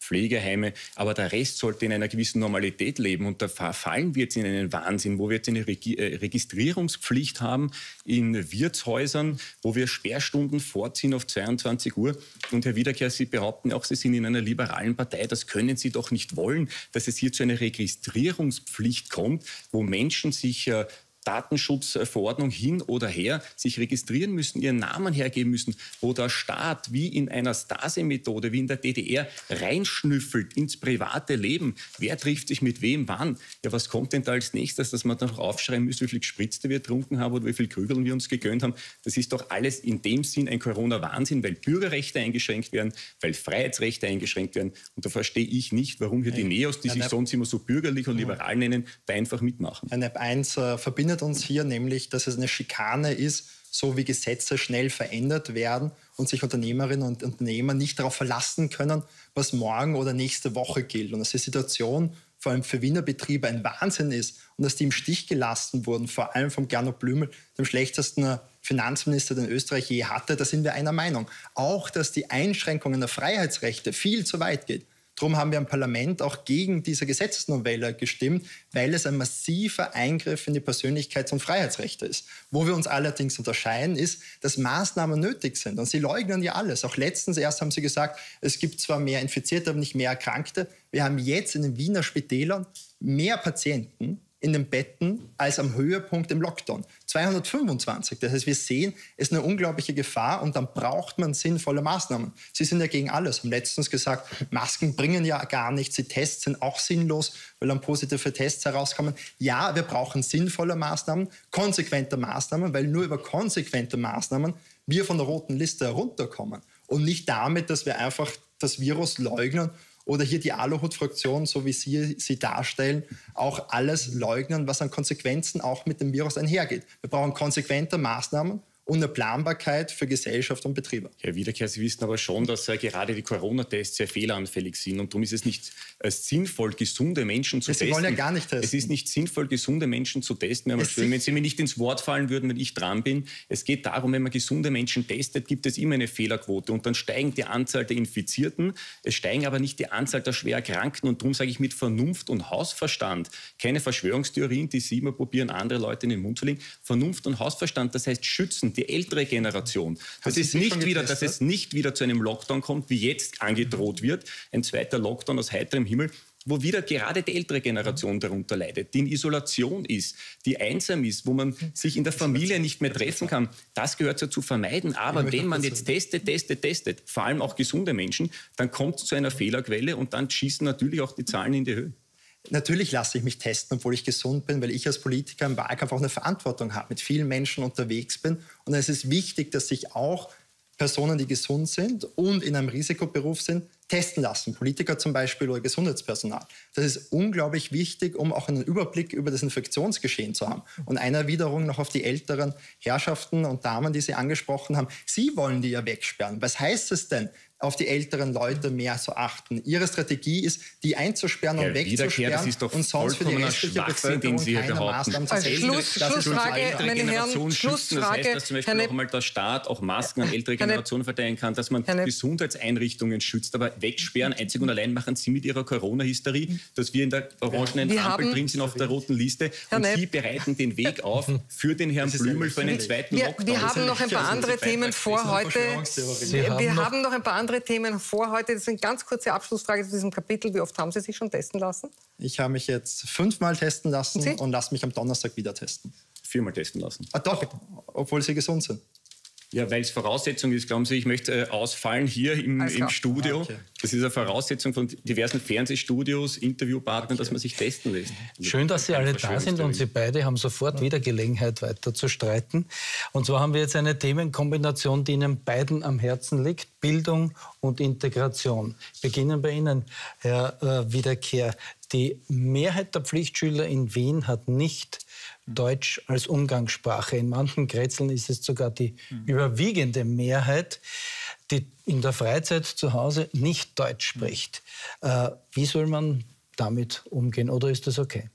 Pflegeheime, aber der Rest sollte in einer gewissen Normalität leben. Und da fallen wir jetzt in einen Wahnsinn, wo wir jetzt eine Regi äh, Registrierungspflicht haben in Wirtshäusern, wo wir Sperrstunden vorziehen auf zweiundzwanzig Uhr. Und Herr Wiederkehr, Sie behaupten auch, Sie sind in einer liberalen Partei. Das können Sie doch nicht wollen, dass es hier zu einer Registrierungspflicht kommt, wo Menschen sich äh, Datenschutzverordnung hin oder her sich registrieren müssen, ihren Namen hergeben müssen, wo der Staat wie in einer Stasi-Methode, wie in der D D R, reinschnüffelt ins private Leben. Wer trifft sich mit wem wann? Ja, was kommt denn da als nächstes, dass man dann noch aufschreiben müsste, wie viel Gespritzte wir getrunken haben oder wie viel Krügeln wir uns gegönnt haben? Das ist doch alles in dem Sinn ein Corona-Wahnsinn, weil Bürgerrechte eingeschränkt werden, weil Freiheitsrechte eingeschränkt werden. Und da verstehe ich nicht, warum hier die Neos, die sich sonst immer so bürgerlich und liberal nennen, da einfach mitmachen.
N E P eins äh, verbindet uns hier, nämlich, dass es eine Schikane ist, so wie Gesetze schnell verändert werden und sich Unternehmerinnen und Unternehmer nicht darauf verlassen können, was morgen oder nächste Woche gilt. Und dass die Situation vor allem für Wiener Betriebe ein Wahnsinn ist und dass die im Stich gelassen wurden, vor allem von Gernot Blümel, dem schlechtesten Finanzminister, den Österreich je hatte, da sind wir einer Meinung. Auch, dass die Einschränkungen der Freiheitsrechte viel zu weit geht. Darum haben wir im Parlament auch gegen diese Gesetzesnovelle gestimmt, weil es ein massiver Eingriff in die Persönlichkeits- und Freiheitsrechte ist. Wo wir uns allerdings unterscheiden, ist, dass Maßnahmen nötig sind. Und Sie leugnen ja alles. Auch letztens erst haben Sie gesagt, es gibt zwar mehr Infizierte, aber nicht mehr Erkrankte. Wir haben jetzt in den Wiener Spitälern mehr Patienten in den Betten als am Höhepunkt im Lockdown. zweihundertfünfundzwanzig. Das heißt, wir sehen, es ist eine unglaubliche Gefahr und dann braucht man sinnvolle Maßnahmen. Sie sind ja gegen alles. Haben letztens gesagt, Masken bringen ja gar nichts, die Tests sind auch sinnlos, weil dann positive Tests herauskommen. Ja, wir brauchen sinnvolle Maßnahmen, konsequente Maßnahmen, weil nur über konsequente Maßnahmen wir von der roten Liste herunterkommen. Und nicht damit, dass wir einfach das Virus leugnen oder hier die Aluhut-Fraktion, so wie Sie sie darstellen, auch alles leugnen, was an Konsequenzen auch mit dem Virus einhergeht. Wir brauchen konsequente Maßnahmen und eine Planbarkeit für Gesellschaft und Betriebe.
Herr Wiederkehr, Sie wissen aber schon, dass äh, gerade die Corona-Tests sehr fehleranfällig sind. Und darum ist es nicht äh, sinnvoll, gesunde Menschen zu
Sie
testen.
Sie wollen ja gar nicht testen.
Es ist nicht sinnvoll, gesunde Menschen zu testen. Wenn, schön, wenn Sie mir nicht ins Wort fallen würden, wenn ich dran bin. Es geht darum, wenn man gesunde Menschen testet, gibt es immer eine Fehlerquote. Und dann steigt die Anzahl der Infizierten. Es steigen aber nicht die Anzahl der schwer Erkrankten. Und darum sage ich mit Vernunft und Hausverstand. Keine Verschwörungstheorien, die Sie immer probieren, andere Leute in den Mund zu legen. Vernunft und Hausverstand, das heißt schützen. Die ältere Generation. Das ist nicht wieder, dass es nicht wieder zu einem Lockdown kommt, wie jetzt angedroht wird. Ein zweiter Lockdown aus heiterem Himmel, wo wieder gerade die ältere Generation darunter leidet, die in Isolation ist, die einsam ist, wo man sich in der Familie nicht mehr treffen kann. Das gehört ja zu vermeiden. Aber wenn man jetzt testet, testet, testet, vor allem auch gesunde Menschen, dann kommt es zu einer Fehlerquelle und dann schießen natürlich auch die Zahlen in die Höhe.
Natürlich lasse ich mich testen, obwohl ich gesund bin, weil ich als Politiker im Wahlkampf auch eine Verantwortung habe, mit vielen Menschen unterwegs bin. Und es ist wichtig, dass sich auch Personen, die gesund sind und in einem Risikoberuf sind, testen lassen. Politiker zum Beispiel oder Gesundheitspersonal. Das ist unglaublich wichtig, um auch einen Überblick über das Infektionsgeschehen zu haben. Und eine Erwiderung noch auf die älteren Herrschaften und Damen, die Sie angesprochen haben. Sie wollen die ja wegsperren. Was heißt es denn, auf die älteren Leute mehr zu achten? Ihre Strategie ist, die einzusperren und wegzusperren
das ist doch
und sonst für die restliche Bevölkerung
den Sie
keine Maßnahmen zu setzen.
Schluss, Schlussfrage, meine Herren, Schlussfrage.
Das heißt, dass zum Beispiel auch mal der Staat auch Masken an ältere Generationen verteilen kann, dass man Gesundheitseinrichtungen schützt, aber wegsperren, einzig und allein machen Sie mit Ihrer Corona-Hysterie, dass wir in der orangenen
wir
Ampel
haben,
drin sind auf der roten Liste
Herr
und
Nepp,
Sie bereiten den Weg auf für den Herrn Blümel für einen zweiten
wir,
Lockdown.
Wir haben noch ein paar andere Themen vor heute. Wir, wir haben noch ein paar andere Themen vor heute. Das ist eine ganz kurze Abschlussfrage zu diesem Kapitel. Wie oft haben Sie sich schon testen lassen?
Ich habe mich jetzt fünfmal testen lassen und, und lasse mich am Donnerstag wieder testen.
Viermal testen lassen.
Ah doch, obwohl Sie gesund sind.
Ja, weil es Voraussetzung ist, glauben Sie, ich möchte äh, ausfallen hier im, im Studio. Ah, okay. Das ist eine Voraussetzung von diversen Fernsehstudios, Interviewpartnern, okay. dass man sich testen lässt.
Schön, dass Sie alle da sind und Sie beide haben sofort wieder Gelegenheit, weiter zu streiten. Und zwar haben wir jetzt eine Themenkombination, die Ihnen beiden am Herzen liegt, Bildung und Integration. Beginnen bei Ihnen, Herr äh, Wiederkehr. Die Mehrheit der Pflichtschüler in Wien hat nicht Deutsch als Umgangssprache. In manchen Kretzeln ist es sogar die mhm. überwiegende Mehrheit, die in der Freizeit zu Hause nicht Deutsch spricht. Äh, wie soll man damit umgehen oder ist das okay?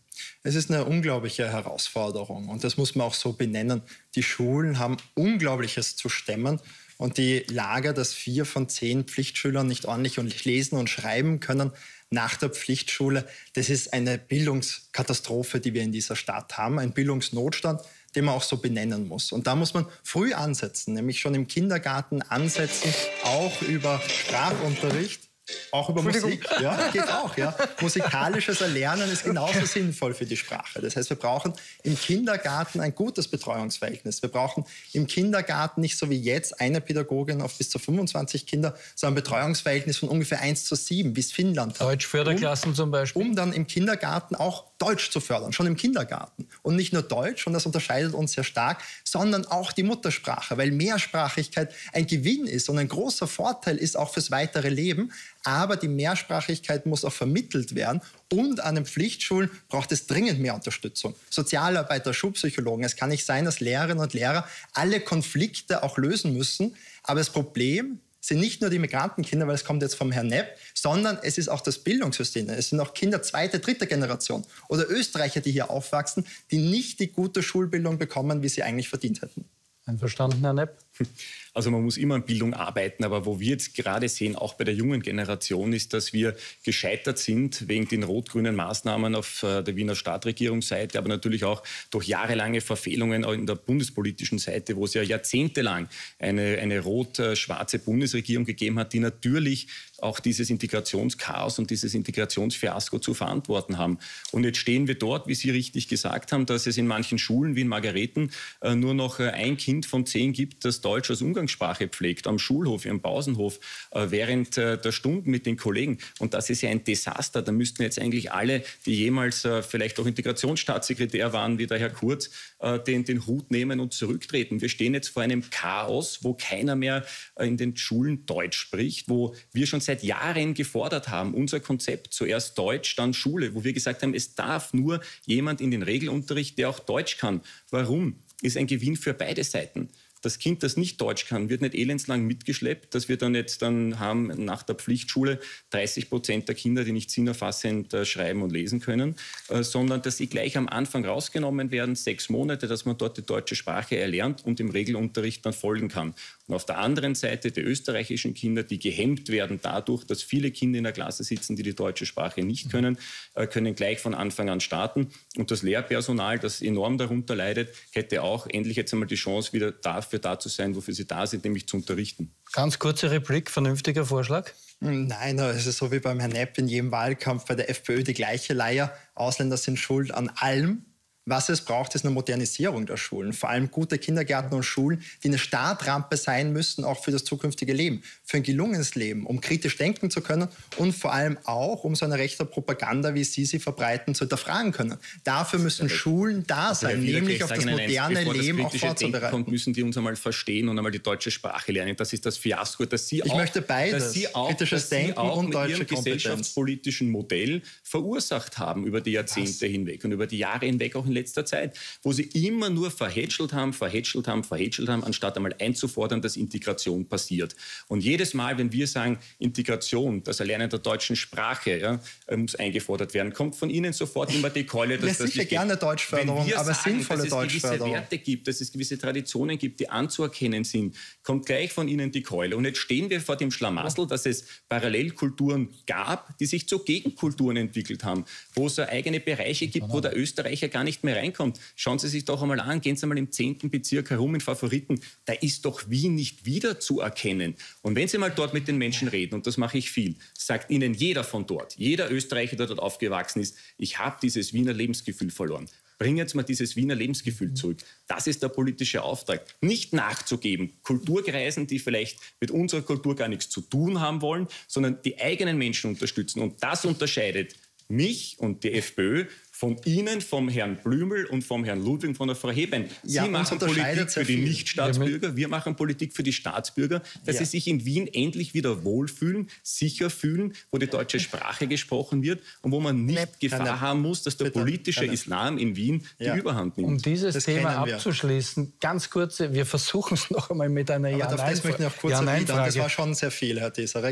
Es ist eine unglaubliche Herausforderung und das muss man auch so benennen. Die Schulen haben Unglaubliches zu stemmen und die Lage, dass vier von zehn Pflichtschülern nicht ordentlich lesen und schreiben können nach der Pflichtschule, das ist eine Bildungskatastrophe, die wir in dieser Stadt haben, ein Bildungsnotstand, den man auch so benennen muss. Und da muss man früh ansetzen, nämlich schon im Kindergarten ansetzen, auch über Sprachunterricht. Auch über Musik, ja, geht auch. Ja. Musikalisches Erlernen ist genauso sinnvoll für die Sprache. Das heißt, wir brauchen im Kindergarten ein gutes Betreuungsverhältnis. Wir brauchen im Kindergarten nicht so wie jetzt eine Pädagogin auf bis zu fünfundzwanzig Kinder, sondern ein Betreuungsverhältnis von ungefähr eins zu sieben, wie es Finnland hat.
Deutschförderklassen
um,
zum Beispiel.
Um dann im Kindergarten auch Deutsch zu fördern, schon im Kindergarten. Und nicht nur Deutsch, und das unterscheidet uns sehr stark, sondern auch die Muttersprache, weil Mehrsprachigkeit ein Gewinn ist und ein großer Vorteil ist auch fürs weitere Leben. Aber die Mehrsprachigkeit muss auch vermittelt werden. Und an den Pflichtschulen braucht es dringend mehr Unterstützung. Sozialarbeiter, Schulpsychologen. Es kann nicht sein, dass Lehrerinnen und Lehrer alle Konflikte auch lösen müssen. Aber das Problem sind nicht nur die Migrantenkinder, weil es kommt jetzt vom Herrn Nepp, sondern es ist auch das Bildungssystem. Es sind auch Kinder zweite, dritte Generation oder Österreicher, die hier aufwachsen, die nicht die gute Schulbildung bekommen, wie sie eigentlich verdient hätten.
Einverstanden, Herr Nepp?
Also man muss immer an Bildung arbeiten, aber wo wir jetzt gerade sehen, auch bei der jungen Generation, ist, dass wir gescheitert sind wegen den rot-grünen Maßnahmen auf der Wiener Stadtregierungsseite, aber natürlich auch durch jahrelange Verfehlungen in der bundespolitischen Seite, wo es ja jahrzehntelang eine, eine rot-schwarze Bundesregierung gegeben hat, die natürlich auch dieses Integrationschaos und dieses Integrationsfiasko zu verantworten haben. Und jetzt stehen wir dort, wie Sie richtig gesagt haben, dass es in manchen Schulen wie in Margareten äh, nur noch äh, ein Kind von zehn gibt, das Deutsch als Umgangssprache pflegt, am Schulhof, im Pausenhof, äh, während äh, der Stunden mit den Kollegen. Und das ist ja ein Desaster. Da müssten jetzt eigentlich alle, die jemals äh, vielleicht auch Integrationsstaatssekretär waren, wie der Herr Kurz, äh, den, den Hut nehmen und zurücktreten. Wir stehen jetzt vor einem Chaos, wo keiner mehr äh, in den Schulen Deutsch spricht, wo wir schon seit Jahren gefordert haben, unser Konzept, zuerst Deutsch, dann Schule, wo wir gesagt haben, es darf nur jemand in den Regelunterricht, der auch Deutsch kann. Warum? Ist ein Gewinn für beide Seiten. Das Kind, das nicht Deutsch kann, wird nicht elendslang mitgeschleppt, dass wir dann jetzt dann haben nach der Pflichtschule dreißig Prozent der Kinder, die nicht sinnerfassend äh, schreiben und lesen können, äh, sondern dass sie gleich am Anfang rausgenommen werden, sechs Monate, dass man dort die deutsche Sprache erlernt und im Regelunterricht dann folgen kann. Und auf der anderen Seite die österreichischen Kinder, die gehemmt werden dadurch, dass viele Kinder in der Klasse sitzen, die die deutsche Sprache nicht können, äh, können gleich von Anfang an starten. Und das Lehrpersonal, das enorm darunter leidet, hätte auch endlich jetzt einmal die Chance, wieder dafür da zu sein, wofür sie da sind, nämlich zu unterrichten.
Ganz kurze Replik, vernünftiger Vorschlag?
Nein, es ist so wie beim Herrn Nepp in jedem Wahlkampf bei der FPÖ die gleiche Leier. Ausländer sind schuld an allem. Was es braucht, ist eine Modernisierung der Schulen. Vor allem gute Kindergärten und Schulen, die eine Startrampe sein müssen, auch für das zukünftige Leben. Für ein gelungenes Leben, um kritisch denken zu können und vor allem auch, um so eine rechte Propaganda, wie Sie sie verbreiten, zu hinterfragen können. Dafür müssen ja, Schulen da sein, also nämlich auf das moderne eins, Leben auch vorzubereiten.
Kommt, müssen die uns einmal verstehen und einmal die deutsche Sprache lernen. Das ist das Fiasko, dass Sie
ich
auch,
möchte beides,
dass Sie auch,
kritisches
dass
Denken
Sie auch
und deutsche
mit Ihrem gesellschaftspolitischen Modell verursacht haben über die Jahrzehnte Was? hinweg und über die Jahre hinweg auch in letzter Zeit, wo sie immer nur verhätschelt haben, verhätschelt haben, verhätschelt haben, anstatt einmal einzufordern, dass Integration passiert. Und jedes Mal, wenn wir sagen, Integration, das Erlernen der deutschen Sprache ja, muss eingefordert werden, kommt von Ihnen sofort immer die Keule, dass
ja, das sicher gerne Deutschförderung,
wenn wir
aber
sagen,
sinnvolle
dass es
Deutschförderung.
gewisse Werte gibt, dass es gewisse Traditionen gibt, die anzuerkennen sind, kommt gleich von Ihnen die Keule. Und jetzt stehen wir vor dem Schlamassel, dass es Parallelkulturen gab, die sich zu Gegenkulturen entwickelt haben, wo es eigene Bereiche gibt, wo der Österreicher gar nicht mehr reinkommt. Schauen Sie sich doch einmal an, gehen Sie einmal im zehnten Bezirk herum in Favoriten, da ist doch Wien nicht wieder zu erkennen. Und wenn Sie mal dort mit den Menschen reden, und das mache ich viel, sagt Ihnen jeder von dort, jeder Österreicher, der dort aufgewachsen ist, ich habe dieses Wiener Lebensgefühl verloren. Bringen jetzt mal dieses Wiener Lebensgefühl zurück. Das ist der politische Auftrag. Nicht nachzugeben, Kulturkreisen, die vielleicht mit unserer Kultur gar nichts zu tun haben wollen, sondern die eigenen Menschen unterstützen. Und das unterscheidet mich und die FPÖ von Ihnen, vom Herrn Blümel und vom Herrn Ludwig und von der Frau Heben. Sie
ja,
machen Politik für die Nichtstaatsbürger, wir machen Politik für die Staatsbürger, dass ja. sie sich in Wien endlich wieder wohlfühlen, sicher fühlen, wo die deutsche Sprache gesprochen wird und wo man nicht Nepp, Gefahr Nepp. haben muss, dass der Bitte, politische Nepp. Islam in Wien ja. die Überhand nimmt.
Um dieses das Thema abzuschließen, ganz kurz, wir versuchen es noch einmal mit einer Ja-Nein-Frage.
Das möchte ich noch kurz erwidern. Das war schon sehr viel, Herr Tesarek.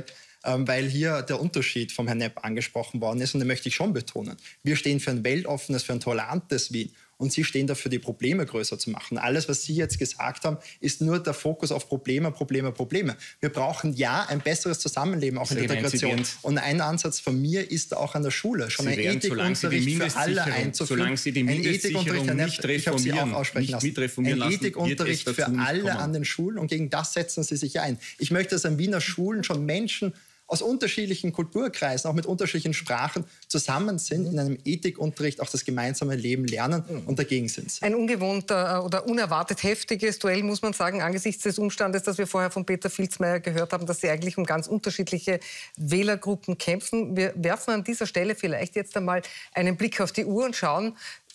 weil hier der Unterschied vom Herrn Nepp angesprochen worden ist und den möchte ich schon betonen. Wir stehen für ein weltoffenes, für ein tolerantes Wien. Und Sie stehen dafür, die Probleme größer zu machen. Alles, was Sie jetzt gesagt haben, ist nur der Fokus auf Probleme, Probleme, Probleme. Wir brauchen ja ein besseres Zusammenleben, auch in der Integration. Und ein Ansatz von mir ist auch an der Schule, schon ein Ethikunterricht für alle einzuführen.
Solange Sie die Mindestsicherung nicht reformieren, nicht mitreformieren lassen,
ein Ethikunterricht für alle an den Schulen und gegen das setzen Sie sich ein. Ich möchte, dass an Wiener Schulen schon Menschen aus unterschiedlichen Kulturkreisen, auch mit unterschiedlichen Sprachen zusammen sind, in einem Ethikunterricht auch das gemeinsame Leben lernen und dagegen sind sie.
Ein ungewohnter oder unerwartet heftiges Duell, muss man sagen, angesichts des Umstandes, dass wir vorher von Peter Filzmeier gehört haben, dass sie eigentlich um ganz unterschiedliche Wählergruppen kämpfen. Wir werfen an dieser Stelle vielleicht jetzt einmal einen Blick auf die Uhr und schauen,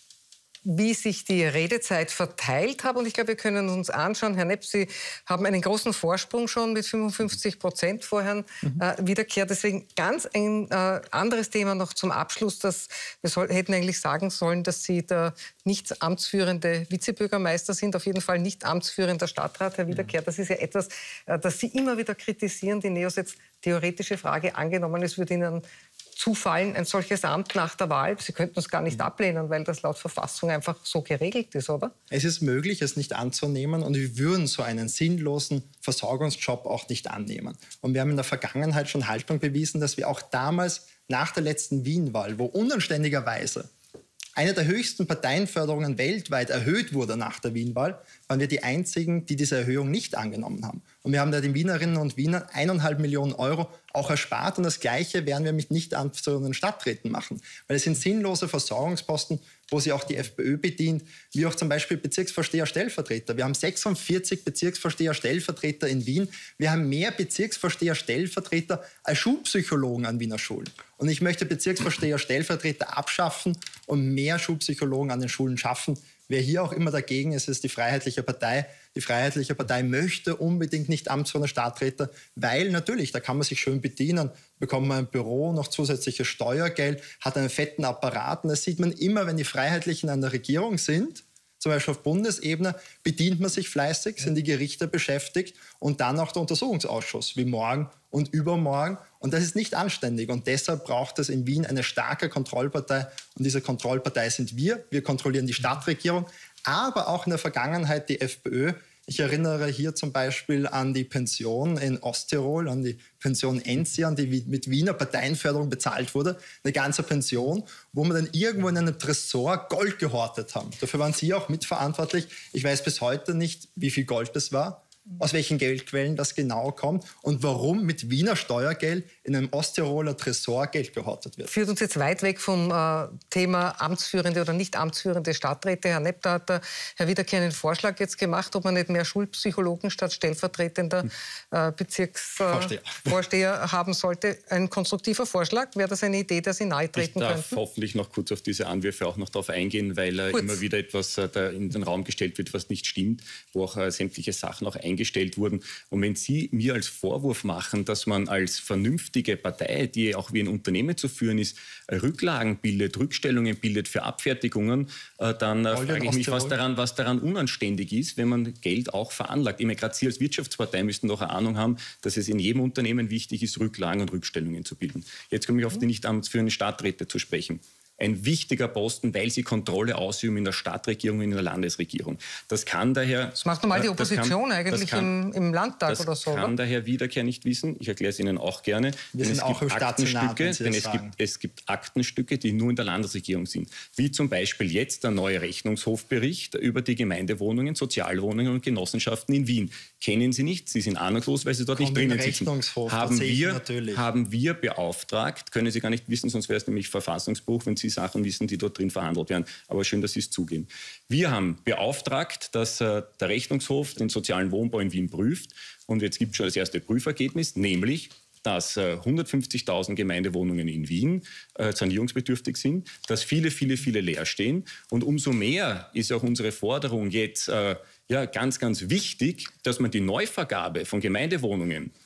wie sich die Redezeit verteilt hat. Und ich glaube, wir können uns anschauen, Herr Nepp, Sie haben einen großen Vorsprung schon mit fünfundfünfzig Prozent vor Herrn mhm. äh, Wiederkehr. Deswegen ganz ein äh, anderes Thema noch zum Abschluss. Dass wir soll, hätten eigentlich sagen sollen, dass Sie der nicht amtsführende Vizebürgermeister sind, auf jeden Fall nicht amtsführender Stadtrat, Herr Wiederkehr. Das ist ja etwas, äh, das Sie immer wieder kritisieren. Die Neos jetzt theoretische Frage angenommen, es würde Ihnen zufallen, ein solches Amt nach der Wahl. Sie könnten es gar nicht ablehnen, weil das laut Verfassung einfach so geregelt ist, oder?
Es ist möglich, es nicht anzunehmen und wir würden so einen sinnlosen Versorgungsjob auch nicht annehmen. Und wir haben in der Vergangenheit schon Haltung bewiesen, dass wir auch damals nach der letzten Wien-Wahl, wo unanständigerweise eine der höchsten Parteienförderungen weltweit erhöht wurde nach der Wien-Wahl, waren wir die Einzigen, die diese Erhöhung nicht angenommen haben. Und wir haben da den Wienerinnen und Wienern eineinhalb Millionen Euro auch erspart. Und das Gleiche werden wir mit nicht amtsführenden Stadträten machen. Weil es sind sinnlose Versorgungsposten, wo sie auch die FPÖ bedient, wie auch zum Beispiel Bezirksvorsteher-Stellvertreter. Wir haben sechsundvierzig Bezirksvorsteher-Stellvertreter in Wien. Wir haben mehr Bezirksvorsteher-Stellvertreter als Schulpsychologen an Wiener Schulen. Und ich möchte Bezirksvorsteher-Stellvertreter abschaffen und mehr Schulpsychologen an den Schulen schaffen. Wer hier auch immer dagegen ist, ist die Freiheitliche Partei. Die Freiheitliche Partei möchte unbedingt nicht amtsführende Stadträte, weil natürlich, da kann man sich schön bedienen, bekommt man ein Büro, noch zusätzliches Steuergeld, hat einen fetten Apparat. Und das sieht man immer, wenn die Freiheitlichen an der Regierung sind, zum Beispiel auf Bundesebene, bedient man sich fleißig, sind die Gerichte beschäftigt und dann auch der Untersuchungsausschuss, wie morgen und übermorgen. Und das ist nicht anständig. Und deshalb braucht es in Wien eine starke Kontrollpartei. Und diese Kontrollpartei sind wir. Wir kontrollieren die Stadtregierung, aber auch in der Vergangenheit die FPÖ. Ich erinnere hier zum Beispiel an die Pension in Osttirol, an die Pension Enzian, die mit Wiener Parteienförderung bezahlt wurde. Eine ganze Pension, wo man dann irgendwo in einem Tresor Gold gehortet haben. Dafür waren Sie auch mitverantwortlich. Ich weiß bis heute nicht, wie viel Gold das war, aus welchen Geldquellen das genau kommt und warum mit Wiener Steuergeld in einem Osttiroler Tresor Geld gehortet wird.
Führt uns jetzt weit weg vom äh, Thema amtsführende oder nicht amtsführende Stadträte. Herr Nepp, da hat der Herr Wiederkehr einen Vorschlag jetzt gemacht, ob man nicht mehr Schulpsychologen statt stellvertretender äh, Bezirksvorsteher äh, haben sollte. Ein konstruktiver Vorschlag. Wäre das eine Idee, der Sie nahe treten könnten? Ich darf
hoffentlich noch kurz auf diese Anwürfe auch noch darauf eingehen, weil äh, immer wieder etwas äh, da in den Raum gestellt wird, was nicht stimmt, wo auch äh, sämtliche Sachen auch eingestellt wurden. Und wenn Sie mir als Vorwurf machen, dass man als vernünftige Partei, die auch wie ein Unternehmen zu führen ist, Rücklagen bildet, Rückstellungen bildet für Abfertigungen, äh, dann äh, frage ich mich, was daran, was daran unanständig ist, wenn man Geld auch veranlagt. Ich meine, gerade Sie als Wirtschaftspartei müssten doch eine Ahnung haben, dass es in jedem Unternehmen wichtig ist, Rücklagen und Rückstellungen zu bilden. Jetzt komme ich auf die nicht amtsführenden Stadträte zu sprechen. Ein wichtiger Posten, weil sie Kontrolle ausüben in der Stadtregierung und in der Landesregierung. Das kann daher...
Das macht normal die Opposition kann, eigentlich kann, im, im Landtag
das
oder so,
Das kann
oder?
der Herr Wiederkehr nicht wissen. Ich erkläre es Ihnen auch gerne.
Wir
denn
sind
es
auch
gibt
im
Aktenstücke,
Staatssenat,
denn es gibt, es gibt Aktenstücke, die nur in der Landesregierung sind. Wie zum Beispiel jetzt der neue Rechnungshofbericht über die Gemeindewohnungen, Sozialwohnungen und Genossenschaften in Wien. Kennen Sie nicht? Sie sind ahnungslos, weil Sie dort
Kommt
nicht drinnen sitzen. Haben wir, haben wir beauftragt, können Sie gar nicht wissen, sonst wäre es nämlich Verfassungsbruch, wenn Sie Sachen wissen, die dort drin verhandelt werden. Aber schön, dass Sie es zugeben. Wir haben beauftragt, dass äh, der Rechnungshof den sozialen Wohnbau in Wien prüft. Und jetzt gibt es schon das erste Prüfergebnis, nämlich dass äh, hundertfünfzigtausend Gemeindewohnungen in Wien äh, sanierungsbedürftig sind, dass viele, viele, viele leer stehen. Und umso mehr ist auch unsere Forderung jetzt äh, ja, ganz, ganz wichtig, dass man die Neuvergabe von Gemeindewohnungen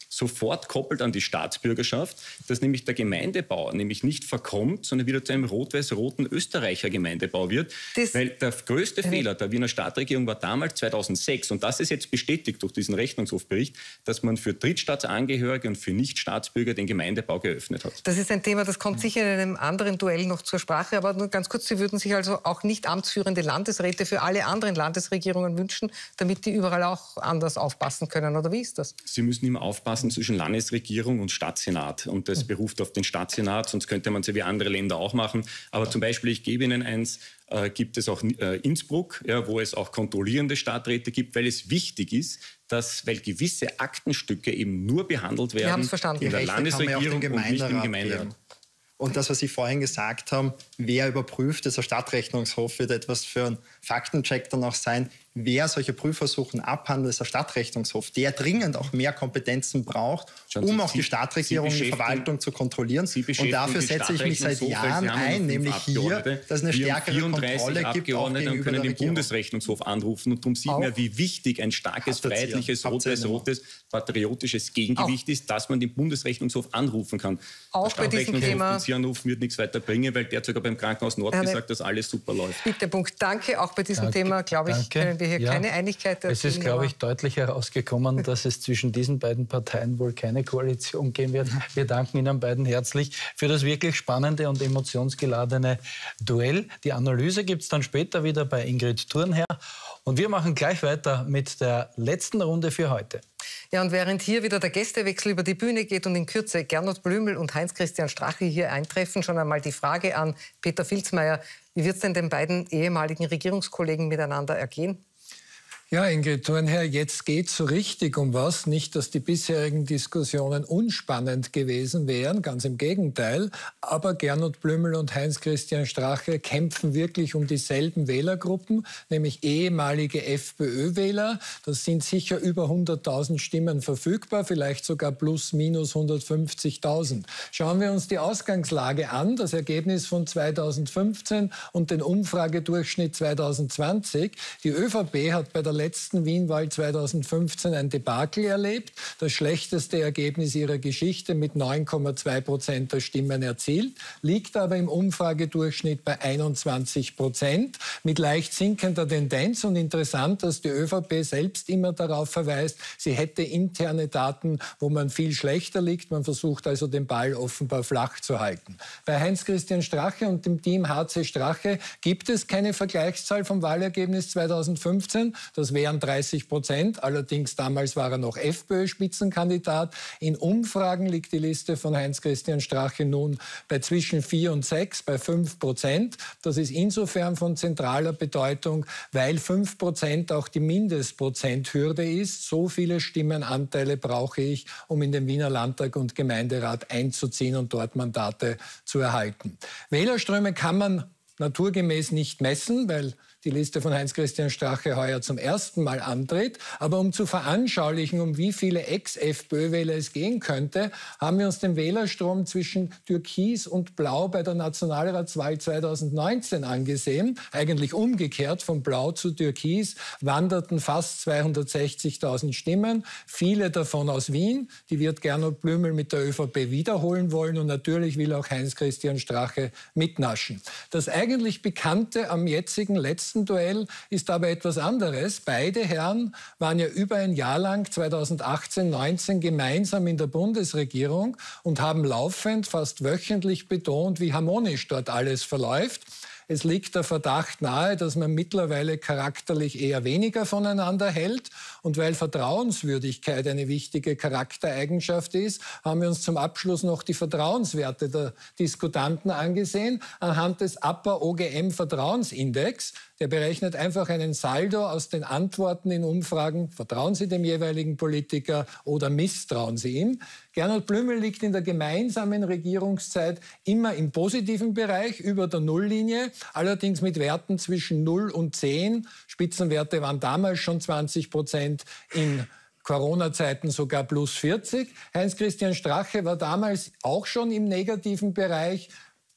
sofort koppelt an die Staatsbürgerschaft, dass nämlich der Gemeindebau nämlich nicht verkommt, sondern wieder zu einem rot-weiß-roten Österreicher Gemeindebau wird. Das Weil der größte äh, Fehler der Wiener Stadtregierung war damals zweitausendsechs, und das ist jetzt bestätigt durch diesen Rechnungshofbericht, dass man für Drittstaatsangehörige und für Nichtstaatsbürger den Gemeindebau geöffnet hat.
Das ist ein Thema, das kommt sicher in einem anderen Duell noch zur Sprache. Aber nur ganz kurz, Sie würden sich also auch nicht amtsführende Landesräte für alle anderen Landesregierungen wünschen, damit die überall auch anders aufpassen können, oder wie ist das?
Sie müssen immer aufpassen zwischen Landesregierung und Stadtsenat. Und das beruft auf den Stadtsenat, sonst könnte man es ja wie andere Länder auch machen. Aber zum Beispiel, ich gebe Ihnen eins, äh, gibt es auch äh, Innsbruck, ja, wo es auch kontrollierende Stadträte gibt, weil es wichtig ist, dass, weil gewisse Aktenstücke eben nur behandelt werden in der Landesregierung und nicht im Gemeinderat.
Und das, was Sie vorhin gesagt haben, wer überprüft, dieser Stadtrechnungshof wird etwas für einen Faktencheck dann auch sein. Wer solche Prüfversuche abhandelt, ist der Stadtrechnungshof, der dringend auch mehr Kompetenzen braucht, um Sie, auch die Stadtregierung und die Verwaltung zu kontrollieren. Und dafür setze ich mich seit Jahren ein, nämlich hier, dass es eine stärkere Kontrolle gibt.
Abgeordnete können den Bundesrechnungshof anrufen, und darum sieht man, wie wichtig ein starkes, freiheitliches, rotes, patriotisches Gegengewicht auch ist, dass man den Bundesrechnungshof anrufen kann.
Auch bei diesem Thema.
Sie anrufen wird nichts weiter bringen, weil der hat sogar beim Krankenhaus Nord gesagt, dass alles super läuft.
Bitte, Punkt. Danke. Auch bei diesem Danke. Thema, glaube ich, Danke. können wir hier ja. keine Einigkeit erzielen.
Es ist, glaube ich, deutlich herausgekommen, dass es zwischen diesen beiden Parteien wohl keine Koalition geben wird. Wir danken Ihnen beiden herzlich für das wirklich spannende und emotionsgeladene Duell. Die Analyse gibt es dann später wieder bei Ingrid Thurnherr. Und wir machen gleich weiter mit der letzten Runde für heute.
Ja, und während hier wieder der Gästewechsel über die Bühne geht und in Kürze Gernot Blümel und Heinz-Christian Strache hier eintreffen, schon einmal die Frage an Peter Filzmeier: Wie wird es denn den beiden ehemaligen Regierungskollegen miteinander ergehen?
Ja, Ingrid Thurnherr, jetzt geht es so richtig um was. Nicht, dass die bisherigen Diskussionen unspannend gewesen wären, ganz im Gegenteil. Aber Gernot Blümel und Heinz-Christian Strache kämpfen wirklich um dieselben Wählergruppen, nämlich ehemalige FPÖ-Wähler. Das sind sicher über hunderttausend Stimmen verfügbar, vielleicht sogar plus minus hundertfünfzigtausend. Schauen wir uns die Ausgangslage an, das Ergebnis von zweitausendfünfzehn und den Umfragedurchschnitt zweitausendzwanzig. Die ÖVP hat bei der letzten Wien-Wahl zweitausendfünfzehn ein Debakel erlebt, das schlechteste Ergebnis ihrer Geschichte mit neun Komma zwei Prozent der Stimmen erzielt, liegt aber im Umfragedurchschnitt bei einundzwanzig Prozent mit leicht sinkender Tendenz. Und interessant, dass die ÖVP selbst immer darauf verweist, sie hätte interne Daten, wo man viel schlechter liegt. Man versucht also, den Ball offenbar flach zu halten. Bei Heinz-Christian Strache und dem Team H C Strache gibt es keine Vergleichszahl vom Wahlergebnis zweitausendfünfzehn. Das wären dreißig Prozent. Allerdings damals war er noch FPÖ-Spitzenkandidat. In Umfragen liegt die Liste von Heinz-Christian Strache nun bei zwischen vier und sechs, bei fünf Prozent. Das ist insofern von zentraler Bedeutung, weil fünf Prozent auch die Mindestprozenthürde ist. So viele Stimmenanteile brauche ich, um in den Wiener Landtag und Gemeinderat einzuziehen und dort Mandate zu erhalten. Wählerströme kann man naturgemäß nicht messen, weil die Liste von Heinz-Christian Strache heuer zum ersten Mal antritt. Aber um zu veranschaulichen, um wie viele Ex-FPÖ-Wähler es gehen könnte, haben wir uns den Wählerstrom zwischen Türkis und Blau bei der Nationalratswahl zweitausendneunzehn angesehen. Eigentlich umgekehrt, von Blau zu Türkis wanderten fast zweihundertsechzigtausend Stimmen, viele davon aus Wien. Die wird Gernot Blümel mit der ÖVP wiederholen wollen, und natürlich will auch Heinz-Christian Strache mitnaschen. Das eigentlich Bekannte am jetzigen letzten Duell ist aber etwas anderes. Beide Herren waren ja über ein Jahr lang zweitausendachtzehn neunzehn gemeinsam in der Bundesregierung und haben laufend, fast wöchentlich betont, wie harmonisch dort alles verläuft. Es liegt der Verdacht nahe, dass man mittlerweile charakterlich eher weniger voneinander hält. Und weil Vertrauenswürdigkeit eine wichtige Charaktereigenschaft ist, haben wir uns zum Abschluss noch die Vertrauenswerte der Diskutanten angesehen anhand des A P A-O G M-Vertrauensindex. Der berechnet einfach einen Saldo aus den Antworten in Umfragen. Vertrauen Sie dem jeweiligen Politiker oder misstrauen Sie ihm? Gernot Blümel liegt in der gemeinsamen Regierungszeit immer im positiven Bereich, über der Nulllinie, allerdings mit Werten zwischen null und zehn. Spitzenwerte waren damals schon zwanzig Prozent, in Corona-Zeiten sogar plus vierzig. Heinz-Christian Strache war damals auch schon im negativen Bereich.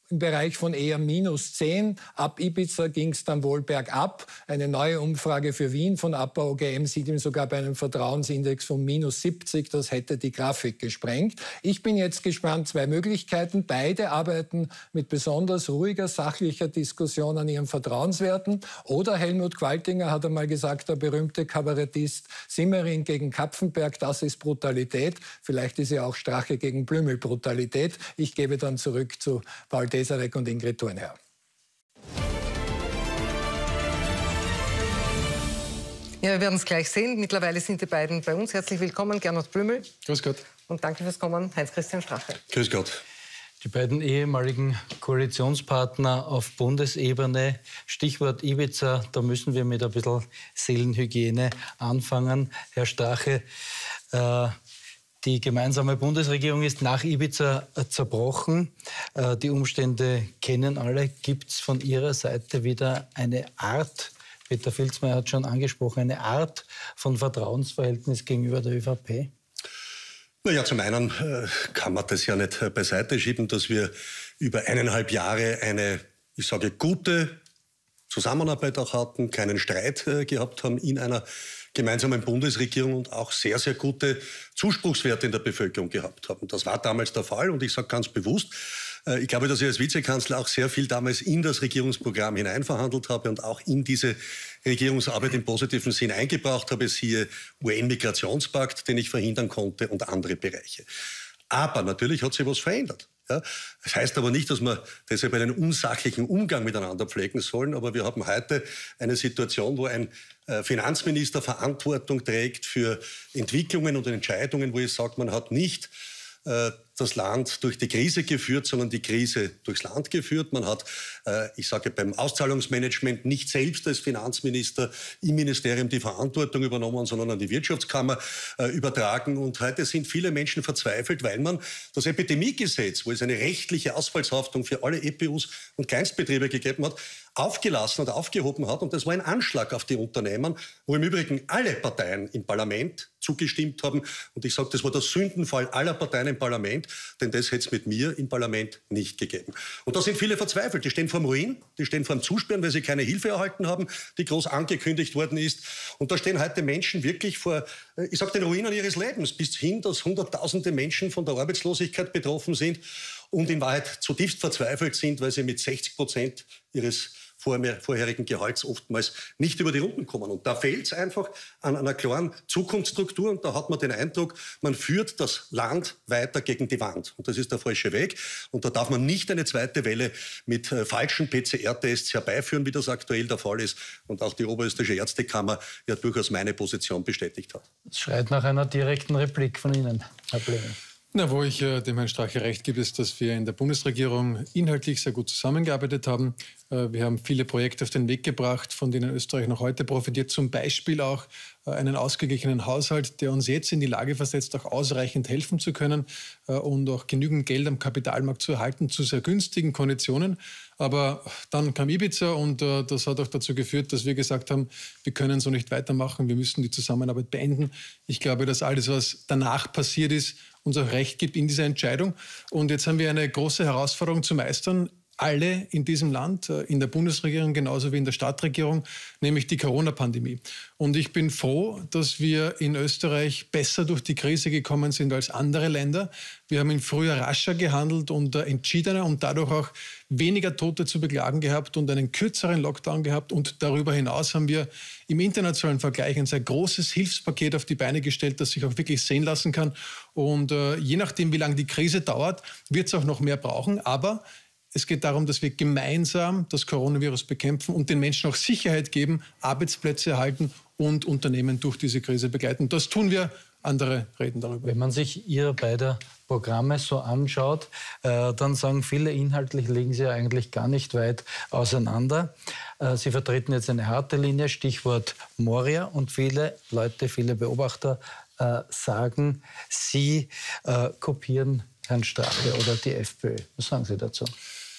im Bereich von eher minus zehn. Ab Ibiza ging es dann wohl bergab. Eine neue Umfrage für Wien von A P A O G M sieht ihn sogar bei einem Vertrauensindex von minus siebzig. Das hätte die Grafik gesprengt. Ich bin jetzt gespannt, zwei Möglichkeiten. Beide arbeiten mit besonders ruhiger, sachlicher Diskussion an ihren Vertrauenswerten. Oder Helmut Qualtinger hat einmal gesagt, der berühmte Kabarettist, Simmering gegen Kapfenberg, das ist Brutalität. Vielleicht ist ja auch Strache gegen Blümel Brutalität. Ich gebe dann zurück zu Paul Tesarek und Ingrid Thurnherr.
Ja, wir werden es gleich sehen. Mittlerweile sind die beiden bei uns. Herzlich willkommen, Gernot Blümel.
Grüß Gott.
Und danke fürs Kommen, Heinz-Christian Strache.
Grüß Gott.
Die beiden ehemaligen Koalitionspartner auf Bundesebene, Stichwort Ibiza, da müssen wir mit ein bisschen Seelenhygiene anfangen. Herr Strache, äh, die gemeinsame Bundesregierung ist nach Ibiza zerbrochen. Äh, die Umstände kennen alle. Gibt es von Ihrer Seite wieder eine Art, Peter Filzmeier hat schon angesprochen, eine Art von Vertrauensverhältnis gegenüber der ÖVP?
Naja, zum einen äh, kann man das ja nicht äh, beiseite schieben, dass wir über eineinhalb Jahre eine, ich sage, gute Zusammenarbeit auch hatten, keinen Streit äh, gehabt haben in einer gemeinsamen Bundesregierung und auch sehr, sehr gute Zuspruchswerte in der Bevölkerung gehabt haben. Das war damals der Fall und ich sage ganz bewusst, äh, ich glaube, dass ich als Vizekanzler auch sehr viel damals in das Regierungsprogramm hineinverhandelt habe und auch in diese Regierungsarbeit im positiven Sinn eingebracht habe, siehe U N-Migrationspakt, den ich verhindern konnte und andere Bereiche. Aber natürlich hat sich was verändert. Ja, das heißt aber nicht, dass wir deshalb einen unsachlichen Umgang miteinander pflegen sollen, aber wir haben heute eine Situation, wo ein äh, Finanzminister Verantwortung trägt für Entwicklungen und Entscheidungen, wo ich sage, man hat nicht äh, das Land durch die Krise geführt, sondern die Krise durchs Land geführt. Man hat, äh, ich sage, beim Auszahlungsmanagement nicht selbst als Finanzminister im Ministerium die Verantwortung übernommen, sondern an die Wirtschaftskammer äh, übertragen. Und heute sind viele Menschen verzweifelt, weil man das Epidemiegesetz, wo es eine rechtliche Ausfallshaftung für alle E P Us und Kleinstbetriebe gegeben hat, aufgelassen und aufgehoben hat. Und das war ein Anschlag auf die Unternehmen, wo im Übrigen alle Parteien im Parlament zugestimmt haben. Und ich sage, das war der Sündenfall aller Parteien im Parlament, denn das hätte es mit mir im Parlament nicht gegeben. Und da sind viele verzweifelt. Die stehen vor dem Ruin, die stehen vor dem Zusperren, weil sie keine Hilfe erhalten haben, die groß angekündigt worden ist. Und da stehen heute Menschen wirklich vor, ich sage, den Ruinen ihres Lebens, bis hin, dass Hunderttausende Menschen von der Arbeitslosigkeit betroffen sind und in Wahrheit zutiefst verzweifelt sind, weil sie mit sechzig Prozent ihres vorherigen Gehalts oftmals nicht über die Runden kommen. Und da fehlt es einfach an einer klaren Zukunftsstruktur und da hat man den Eindruck, man führt das Land weiter gegen die Wand. Und das ist der falsche Weg. Und da darf man nicht eine zweite Welle mit äh, falschen P C R-Tests herbeiführen, wie das aktuell der Fall ist. Und auch die Oberösterreichische Ärztekammer ja durchaus meine Position bestätigt hat.
Es schreit nach einer direkten Replik von Ihnen, Herr Blümel.
Na, wo ich äh, dem Herrn Strache recht gebe, ist, dass wir in der Bundesregierung inhaltlich sehr gut zusammengearbeitet haben. Äh, wir haben viele Projekte auf den Weg gebracht, von denen Österreich noch heute profitiert. Zum Beispiel auch äh, einen ausgeglichenen Haushalt, der uns jetzt in die Lage versetzt, auch ausreichend helfen zu können äh, und auch genügend Geld am Kapitalmarkt zu erhalten, zu sehr günstigen Konditionen. Aber dann kam Ibiza und äh, das hat auch dazu geführt, dass wir gesagt haben, wir können so nicht weitermachen, wir müssen die Zusammenarbeit beenden. Ich glaube, dass alles, was danach passiert ist, uns auch Recht gibt in dieser Entscheidung. Und jetzt haben wir eine große Herausforderung zu meistern, alle in diesem Land, in der Bundesregierung genauso wie in der Stadtregierung, nämlich die Corona-Pandemie. Und ich bin froh, dass wir in Österreich besser durch die Krise gekommen sind als andere Länder. Wir haben im Frühjahr rascher gehandelt und entschiedener und dadurch auch weniger Tote zu beklagen gehabt und einen kürzeren Lockdown gehabt. Und darüber hinaus haben wir im internationalen Vergleich ein sehr großes Hilfspaket auf die Beine gestellt, das sich auch wirklich sehen lassen kann. Und äh, je nachdem, wie lange die Krise dauert, wird es auch noch mehr brauchen. Aber es geht darum, dass wir gemeinsam das Coronavirus bekämpfen und den Menschen auch Sicherheit geben, Arbeitsplätze erhalten und Unternehmen durch diese Krise begleiten. Das tun wir. Andere reden darüber.
Wenn man sich Ihre beiden Programme so anschaut, äh, dann sagen viele, inhaltlich liegen sie ja eigentlich gar nicht weit auseinander. Äh, sie vertreten jetzt eine harte Linie, Stichwort Moria. Und viele Leute, viele Beobachter äh, sagen, sie äh, kopieren Herrn Strache oder die FPÖ. Was sagen Sie dazu?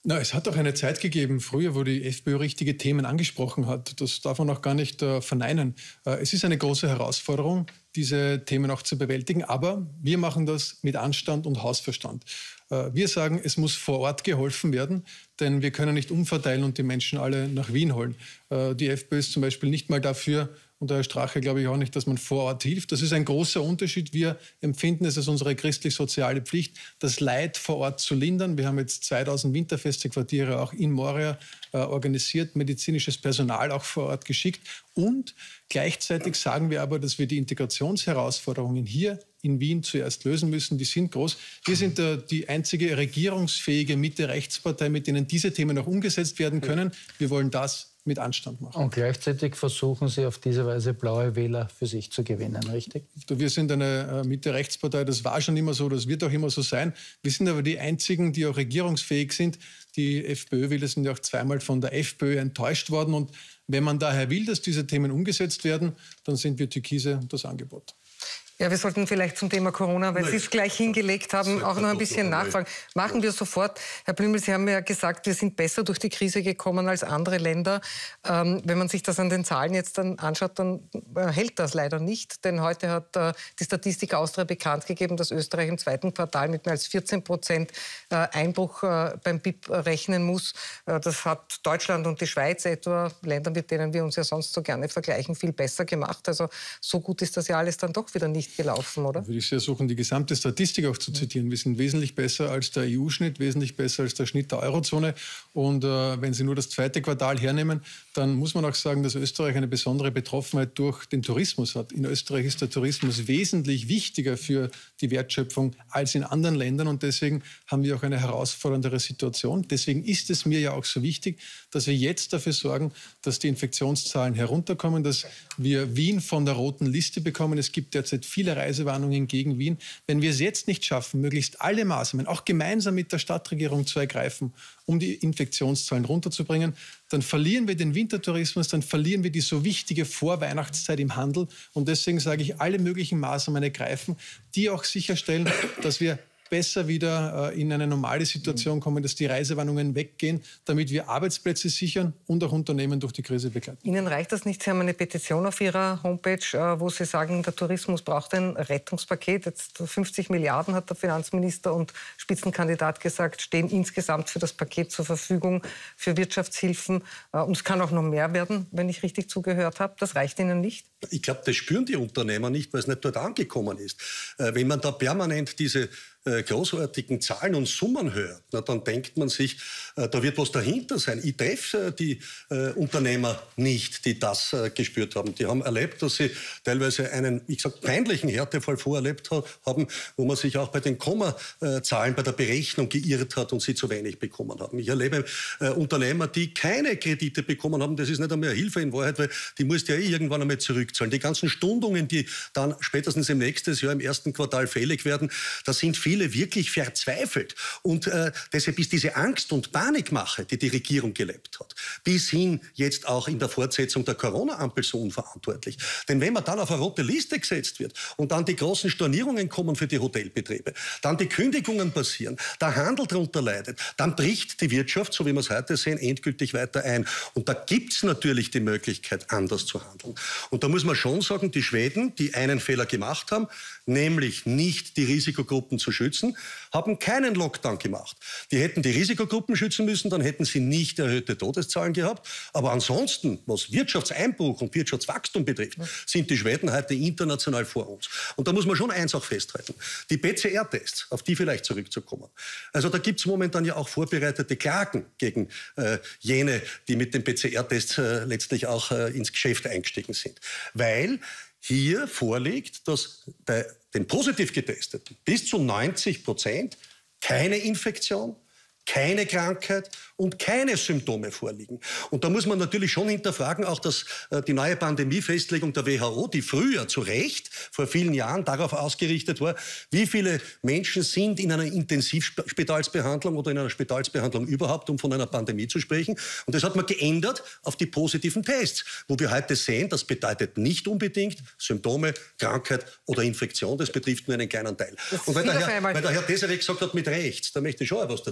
Na, es hat auch eine Zeit gegeben, früher, wo die FPÖ richtige Themen angesprochen hat. Das darf man auch gar nicht äh, verneinen. Äh, es ist eine große Herausforderung, diese Themen auch zu bewältigen. Aber wir machen das mit Anstand und Hausverstand. Äh, wir sagen, es muss vor Ort geholfen werden, denn wir können nicht umverteilen und die Menschen alle nach Wien holen. Äh, die FPÖ ist zum Beispiel nicht mal dafür, und der Herr Strache glaube ich auch nicht, dass man vor Ort hilft. Das ist ein großer Unterschied. Wir empfinden es als unsere christlich-soziale Pflicht, das Leid vor Ort zu lindern. Wir haben jetzt zweitausend winterfeste Quartiere auch in Moria äh, organisiert, medizinisches Personal auch vor Ort geschickt. Und gleichzeitig sagen wir aber, dass wir die Integrationsherausforderungen hier in Wien zuerst lösen müssen. Die sind groß. Wir sind äh, die einzige regierungsfähige Mitte-Rechtspartei, mit denen diese Themen auch umgesetzt werden können. Wir wollen das mit Anstand machen.
Und gleichzeitig versuchen Sie auf diese Weise blaue Wähler für sich zu gewinnen, richtig?
Wir sind eine Mitte-Rechtspartei, das war schon immer so, das wird auch immer so sein. Wir sind aber die Einzigen, die auch regierungsfähig sind. Die FPÖ-Wähler sind ja auch zweimal von der FPÖ enttäuscht worden. Und wenn man daher will, dass diese Themen umgesetzt werden, dann sind wir Türkise das Angebot.
Ja, wir sollten vielleicht zum Thema Corona, weil Sie es gleich hingelegt haben, auch noch ein bisschen nachfragen. Machen wir sofort. Herr Blümel, Sie haben ja gesagt, wir sind besser durch die Krise gekommen als andere Länder. Ähm, wenn man sich das an den Zahlen jetzt dann anschaut, dann äh, hält das leider nicht. Denn heute hat äh, die Statistik Austria bekannt gegeben, dass Österreich im zweiten Quartal mit mehr als vierzehn Prozent äh, Einbruch äh, beim B I P rechnen muss. Äh, das hat Deutschland und die Schweiz etwa, Länder, mit denen wir uns ja sonst so gerne vergleichen, viel besser gemacht. Also so gut ist das ja alles dann doch wieder nicht gelaufen, oder?
Da würde ich sehr suchen, die gesamte Statistik auch zu zitieren. Wir sind wesentlich besser als der E U-Schnitt, wesentlich besser als der Schnitt der Eurozone. Und äh, wenn Sie nur das zweite Quartal hernehmen, dann muss man auch sagen, dass Österreich eine besondere Betroffenheit durch den Tourismus hat. In Österreich ist der Tourismus wesentlich wichtiger für die Wertschöpfung als in anderen Ländern. Und deswegen haben wir auch eine herausforderndere Situation. Deswegen ist es mir ja auch so wichtig, dass wir jetzt dafür sorgen, dass die Infektionszahlen herunterkommen, dass wir Wien von der roten Liste bekommen. Es gibt derzeit viele Reisewarnungen gegen Wien. Wenn wir es jetzt nicht schaffen, möglichst alle Maßnahmen auch gemeinsam mit der Stadtregierung zu ergreifen, um die Infektionszahlen runterzubringen, dann verlieren wir den Wintertourismus, dann verlieren wir die so wichtige Vorweihnachtszeit im Handel. Und deswegen sage ich, alle möglichen Maßnahmen ergreifen, die auch sicherstellen, dass wir besser wieder äh, in eine normale Situation kommen, dass die Reisewarnungen weggehen, damit wir Arbeitsplätze sichern und auch Unternehmen durch die Krise begleiten.
Ihnen reicht das nicht? Sie haben eine Petition auf Ihrer Homepage, äh, wo Sie sagen, der Tourismus braucht ein Rettungspaket. Jetzt fünfzig Milliarden hat der Finanzminister und Spitzenkandidat gesagt, stehen insgesamt für das Paket zur Verfügung für Wirtschaftshilfen. Äh, und es kann auch noch mehr werden, wenn ich richtig zugehört habe. Das reicht Ihnen nicht?
Ich glaube, das spüren die Unternehmer nicht, weil es nicht dort angekommen ist. Äh, wenn man da permanent diese äh, großartigen Zahlen und Summen hört, na, dann denkt man sich, äh, da wird was dahinter sein. Ich treffe äh, die äh, Unternehmer nicht, die das äh, gespürt haben. Die haben erlebt, dass sie teilweise einen, ich sag, peinlichen Härtefall vorerlebt ha haben, wo man sich auch bei den Kommazahlen, bei der Berechnung geirrt hat und sie zu wenig bekommen haben. Ich erlebe äh, Unternehmer, die keine Kredite bekommen haben. Das ist nicht einmal eine Hilfe in Wahrheit, weil die musst du ja eh irgendwann einmal zurückzahlen. Die ganzen Stundungen, die dann spätestens im nächsten Jahr, im ersten Quartal fällig werden, da sind viele wirklich verzweifelt. Und äh, deshalb ist diese Angst- und Panikmache, die die Regierung gelebt hat, bis hin jetzt auch in der Fortsetzung der Corona-Ampel so unverantwortlich. Denn wenn man dann auf eine rote Liste gesetzt wird und dann die großen Stornierungen kommen für die Hotelbetriebe, dann die Kündigungen passieren, der Handel darunter leidet, dann bricht die Wirtschaft, so wie wir es heute sehen, endgültig weiter ein. Und da gibt es natürlich die Möglichkeit, anders zu handeln. Und da muss man schon sagen, die Schweden, die einen Fehler gemacht haben, nämlich nicht die Risikogruppen zu schützen, haben keinen Lockdown gemacht. Die hätten die Risikogruppen schützen müssen, dann hätten sie nicht erhöhte Todeszahlen gehabt. Aber ansonsten, was Wirtschaftseinbruch und Wirtschaftswachstum betrifft, sind die Schweden heute international vor uns. Und da muss man schon eins auch festhalten. Die P C R-Tests, auf die vielleicht zurückzukommen. Also da gibt es momentan ja auch vorbereitete Klagen gegen äh, jene, die mit den P C R-Tests äh, letztlich auch äh, ins Geschäft eingestiegen sind. Weil hier vorliegt, dass bei den positiv Getesteten bis zu neunzig Prozent keine Infektion, keine Krankheit und keine Symptome vorliegen. Und da muss man natürlich schon hinterfragen, auch dass äh, die neue Pandemiefestlegung der W H O, die früher zu Recht vor vielen Jahren darauf ausgerichtet war, wie viele Menschen sind in einer Intensivspitalsbehandlung oder in einer Spitalsbehandlung überhaupt, um von einer Pandemie zu sprechen. Und das hat man geändert auf die positiven Tests, wo wir heute sehen, das bedeutet nicht unbedingt Symptome, Krankheit oder Infektion, das betrifft nur einen kleinen Teil. Und weil der, Herr, weil der Herr Desiree gesagt hat, mit rechts, da möchte ich schon etwas dazu sagen.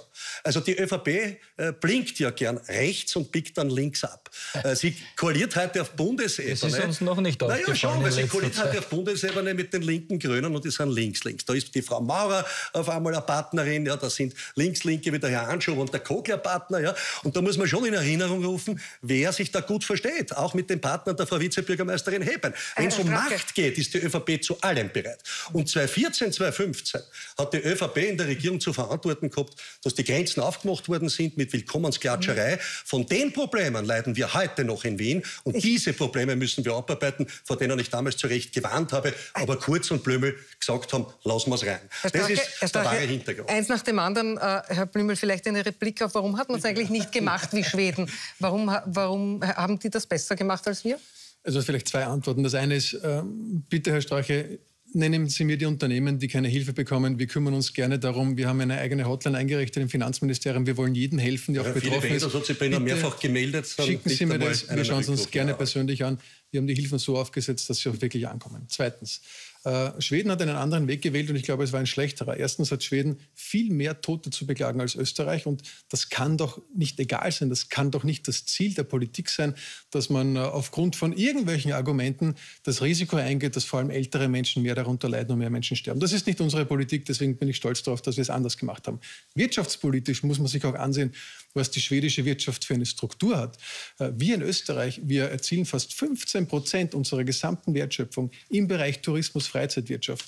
Also die ÖVP äh, blinkt ja gern rechts und biegt dann links ab. Äh, sie koaliert heute auf Bundesebene.
Das ist uns noch nicht aufgefallen.
Naja, schon, weil sie koaliert
Zeit.
heute auf Bundesebene mit den linken Grünen und die sind links, links. Da ist die Frau Maurer auf einmal eine Partnerin, ja, da sind Links-Linke wie der Herr Anschow und der Kogler Partner, ja. Und da muss man schon in Erinnerung rufen, wer sich da gut versteht. Auch mit den Partnern der Frau Vizebürgermeisterin Heben. Wenn es um Macht geht, ist die ÖVP zu allem bereit. Und zweitausendvierzehn, zweitausendfünfzehn hat die ÖVP in der Regierung zu verantworten gehabt, dass die Grenzen aufgemacht worden sind mit Willkommensklatscherei. Von den Problemen leiden wir heute noch in Wien. Und ich diese Probleme müssen wir abarbeiten, vor denen ich damals zu Recht gewarnt habe, aber Kurz und Blümel gesagt haben, lassen wir es rein.
Herr
das
Strache,
ist der wahre Hintergrund.
Eins nach dem anderen, äh, Herr Blümel, vielleicht eine Replik auf, warum hat man es eigentlich nicht gemacht wie Schweden? Warum, warum haben die das besser gemacht als wir?
Also vielleicht zwei Antworten. Das eine ist, äh, bitte Herr Strache, nennen Sie mir die Unternehmen, die keine Hilfe bekommen. Wir kümmern uns gerne darum. Wir haben eine eigene Hotline eingerichtet im Finanzministerium. Wir wollen jedem helfen, der auch ja, betroffen ist.
Das hat sich bei Ihnen mehrfach gemeldet.
Schicken Sie mir das. Wir schauen es uns gerne persönlich an. Wir haben die Hilfen so aufgesetzt, dass sie auch wirklich ankommen. Zweitens, äh, Schweden hat einen anderen Weg gewählt und ich glaube, es war ein schlechterer. Erstens hat Schweden viel mehr Tote zu beklagen als Österreich und das kann doch nicht egal sein. Das kann doch nicht das Ziel der Politik sein, dass man äh, aufgrund von irgendwelchen Argumenten das Risiko eingeht, dass vor allem ältere Menschen mehr darunter leiden und mehr Menschen sterben. Das ist nicht unsere Politik, deswegen bin ich stolz darauf, dass wir es anders gemacht haben. Wirtschaftspolitisch muss man sich auch ansehen, was die schwedische Wirtschaft für eine Struktur hat. Äh, wir in Österreich, wir erzielen fast fünfzehn Prozent unserer gesamten Wertschöpfung im Bereich Tourismus, Freizeitwirtschaft.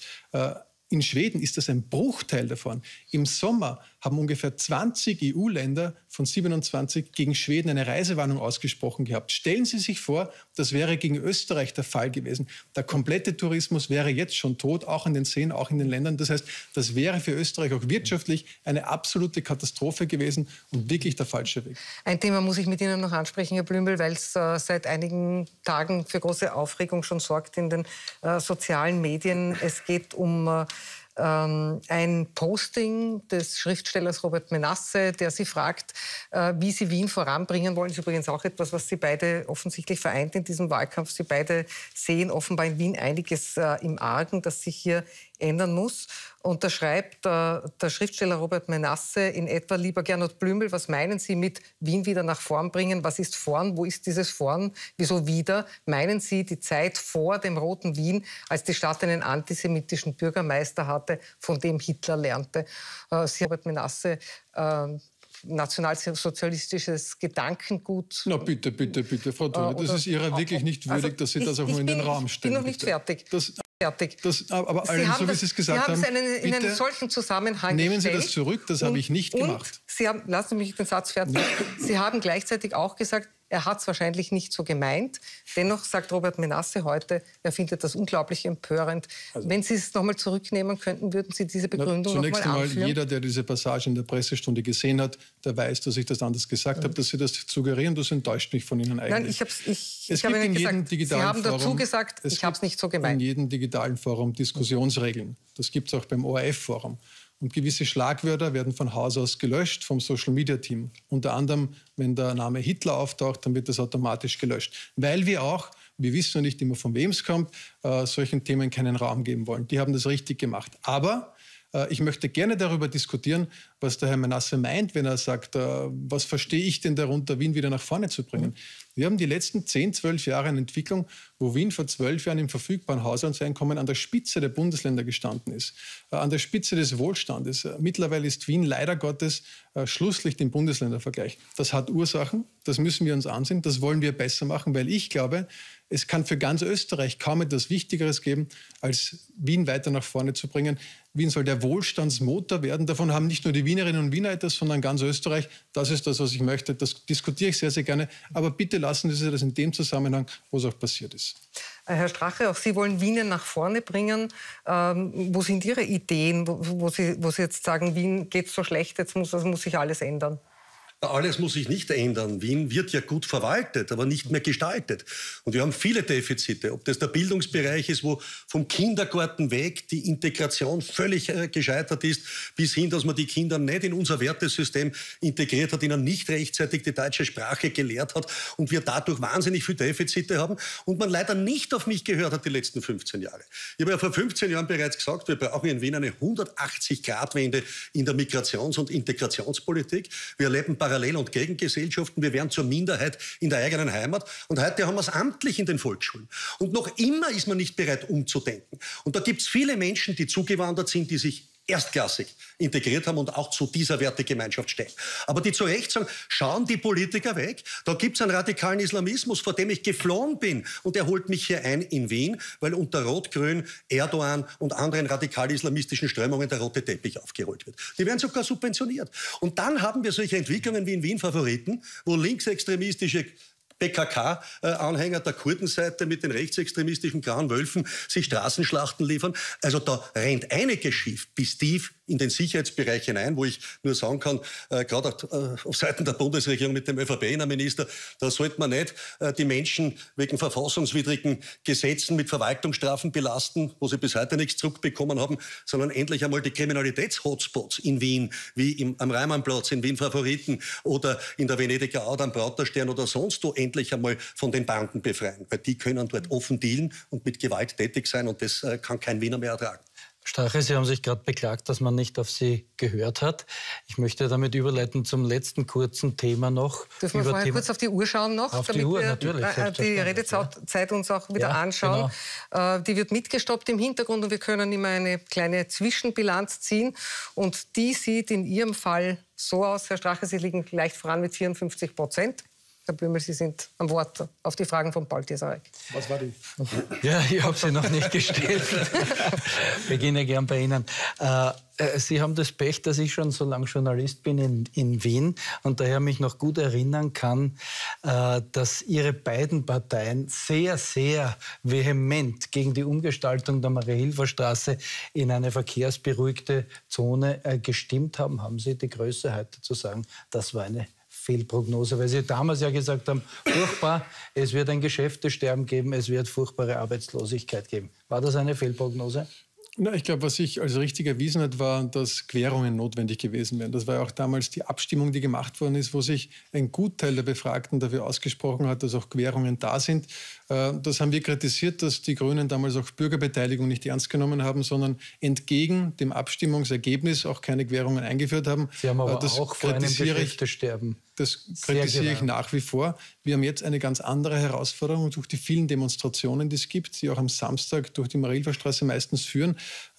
In Schweden ist das ein Bruchteil davon. Im Sommer haben ungefähr zwanzig E U-Länder von siebenundzwanzig gegen Schweden eine Reisewarnung ausgesprochen gehabt. Stellen Sie sich vor, das wäre gegen Österreich der Fall gewesen. Der komplette Tourismus wäre jetzt schon tot, auch in den Seen, auch in den Ländern. Das heißt, das wäre für Österreich auch wirtschaftlich eine absolute Katastrophe gewesen und wirklich der falsche Weg. Ein
Thema muss ich mit Ihnen noch ansprechen, Herr Blümel, weil es äh, seit einigen Tagen für große Aufregung schon sorgt in den äh, sozialen Medien. Es geht um äh, ein Posting des Schriftstellers Robert Menasse, der Sie fragt, wie Sie Wien voranbringen wollen. Das ist übrigens auch etwas, was Sie beide offensichtlich vereint in diesem Wahlkampf. Sie beide sehen offenbar in Wien einiges im Argen, das sich hier ändern muss. Und da schreibt äh, der Schriftsteller Robert Menasse in etwa: Lieber Gernot Blümel, was meinen Sie mit Wien wieder nach vorn bringen? Was ist vorn? Wo ist dieses vorn? Wieso wieder? Meinen Sie die Zeit vor dem roten Wien, als die Stadt einen antisemitischen Bürgermeister hatte, von dem Hitler lernte? Äh, Sie, Robert Menasse, äh, nationalsozialistisches Gedankengut.
Na bitte, bitte, bitte, Frau Thune, das ist Ihrer wirklich nicht würdig, also dass Sie das auch nur in den Raum stellen.
Ich bin noch nicht fertig. Das, fertig.
Das, aber allen, so wie Sie es gesagt haben,
Sie haben es in einen solchen Zusammenhang
nehmen
gestellt.
Sie das zurück, das habe ich nicht gemacht.
Und Sie haben, lassen Sie mich den Satz fertig. Sie haben gleichzeitig auch gesagt, er hat es wahrscheinlich nicht so gemeint. Dennoch sagt Robert Menasse heute, er findet das unglaublich empörend. Also, wenn Sie es nochmal zurücknehmen könnten, würden Sie diese Begründung nochmal anführen?
Zunächst einmal, jeder, der diese Passage in der Pressestunde gesehen hat, der weiß, dass ich das anders gesagt mhm. habe, dass Sie das suggerieren. Das enttäuscht mich von Ihnen eigentlich.
Nein, ich, hab's, ich,
es
ich
gibt
habe
in jedem
gesagt,
digitalen
Sie haben dazu
Forum,
gesagt, ich habe es nicht so gemeint.
In jedem digitalen Forum Diskussionsregeln. Das gibt es auch beim O R F-Forum. Und gewisse Schlagwörter werden von Haus aus gelöscht vom Social-Media-Team. Unter anderem, wenn der Name Hitler auftaucht, dann wird das automatisch gelöscht. Weil wir auch, wir wissen ja nicht immer, von wem es kommt, äh, solchen Themen keinen Raum geben wollen. Die haben das richtig gemacht. Aber äh, ich möchte gerne darüber diskutieren, was der Herr Menasse meint, wenn er sagt, äh, was verstehe ich denn darunter, Wien wieder nach vorne zu bringen. Wir haben die letzten zehn, zwölf Jahre eine Entwicklung, wo Wien vor zwölf Jahren im verfügbaren Haushaltseinkommen an der Spitze der Bundesländer gestanden ist, äh, an der Spitze des Wohlstandes. Äh, mittlerweile ist Wien leider Gottes äh, Schlusslicht im Bundesländervergleich. Das hat Ursachen, das müssen wir uns ansehen, das wollen wir besser machen, weil ich glaube, es kann für ganz Österreich kaum etwas Wichtigeres geben, als Wien weiter nach vorne zu bringen. Wien soll der Wohlstandsmotor werden. Davon haben nicht nur die Wienerinnen und Wiener etwas, sondern ganz Österreich. Das ist das, was ich möchte. Das diskutiere ich sehr, sehr gerne. Aber bitte lassen Sie das in dem Zusammenhang, wo es auch passiert ist.
Herr Strache, auch Sie wollen Wien nach vorne bringen. Ähm, wo sind Ihre Ideen, wo, wo, Sie, wo Sie jetzt sagen, Wien geht so schlecht, jetzt muss, also muss sich alles ändern?
Alles muss sich nicht ändern. Wien wird ja gut verwaltet, aber nicht mehr gestaltet. Und wir haben viele Defizite. Ob das der Bildungsbereich ist, wo vom Kindergarten weg die Integration völlig äh, gescheitert ist, bis hin, dass man die Kinder nicht in unser Wertesystem integriert hat, ihnen nicht rechtzeitig die deutsche Sprache gelehrt hat und wir dadurch wahnsinnig viele Defizite haben und man leider nicht auf mich gehört hat die letzten fünfzehn Jahre. Ich habe ja vor fünfzehn Jahren bereits gesagt, wir brauchen in Wien eine hundertachtzig-Grad-Wende in der Migrations- und Integrationspolitik. Wir erleben Parallel- und Gegengesellschaften. Wir werden zur Minderheit in der eigenen Heimat. Und heute haben wir es amtlich in den Volksschulen. Und noch immer ist man nicht bereit, umzudenken. Und da gibt es viele Menschen, die zugewandert sind, die sich erstklassig integriert haben und auch zu dieser Wertegemeinschaft stehen. Aber die zu Recht sagen, schauen die Politiker weg. Da gibt es einen radikalen Islamismus, vor dem ich geflohen bin. Und er holt mich hier ein in Wien, weil unter Rot-Grün, Erdogan und anderen radikal-islamistischen Strömungen der rote Teppich aufgerollt wird. Die werden sogar subventioniert. Und dann haben wir solche Entwicklungen wie in Wien Favoriten, wo linksextremistische P K K-Anhänger der Kurdenseite mit den rechtsextremistischen Grauen Wölfen sich Straßenschlachten liefern. Also da rennt einiges schief bis tief in den Sicherheitsbereich hinein, wo ich nur sagen kann, äh, gerade äh, auf Seiten der Bundesregierung mit dem ÖVP-Innenminister, da sollte man nicht äh, die Menschen wegen verfassungswidrigen Gesetzen mit Verwaltungsstrafen belasten, wo sie bis heute nichts zurückbekommen haben, sondern endlich einmal die Kriminalitäts-Hotspots in Wien, wie im, am Reimannplatz, in Wien Favoriten oder in der Venediger Ader am Praterstern oder sonst wo endlich einmal von den Banden befreien. Weil die können dort offen dealen und mit Gewalt tätig sein und das äh, kann kein Wiener mehr ertragen.
Strache, Sie haben sich gerade beklagt, dass man nicht auf Sie gehört hat. Ich möchte damit überleiten zum letzten kurzen Thema noch.
Dürfen wir vorher Thema kurz auf die Uhr schauen noch?
Auf
damit
die Uhr,
wir
natürlich.
Äh, die Redezeit ja. uns auch wieder ja, anschauen. Genau. Äh, die wird mitgestoppt im Hintergrund und wir können immer eine kleine Zwischenbilanz ziehen. Und die sieht in Ihrem Fall so aus, Herr Strache, Sie liegen leicht voran mit vierundfünfzig Prozent. Herr Blümel, Sie sind am Wort auf die Fragen von Paul Teserek.
Was war die?
Ja, ich habe sie noch nicht gestellt. Ich beginne gern bei Ihnen. Äh, Sie haben das Pech, dass ich schon so lange Journalist bin in, in Wien und daher mich noch gut erinnern kann, äh, dass Ihre beiden Parteien sehr, sehr vehement gegen die Umgestaltung der Marie-Hilfer-Straße in eine verkehrsberuhigte Zone äh, gestimmt haben. Haben Sie die Größe heute zu sagen, das war eine Fehlprognose, weil Sie damals ja gesagt haben, furchtbar, es wird ein Geschäftesterben geben, es wird furchtbare Arbeitslosigkeit geben. War das eine Fehlprognose?
Na, ich glaube, was sich als richtig erwiesen hat, war, dass Querungen notwendig gewesen wären. Das war ja auch damals die Abstimmung, die gemacht worden ist, wo sich ein Gutteil der Befragten dafür ausgesprochen hat, dass auch Querungen da sind. Das haben wir kritisiert, dass die Grünen damals auch Bürgerbeteiligung nicht ernst genommen haben, sondern entgegen dem Abstimmungsergebnis auch keine Querungen eingeführt haben.
Sie haben aber
das
auch vor einem Geschäftesterben.
Das kritisiere ich nach wie vor. Wir haben jetzt eine ganz andere Herausforderung durch die vielen Demonstrationen, die es gibt, die auch am Samstag durch die Marie-Hilfer-Straße meistens führen.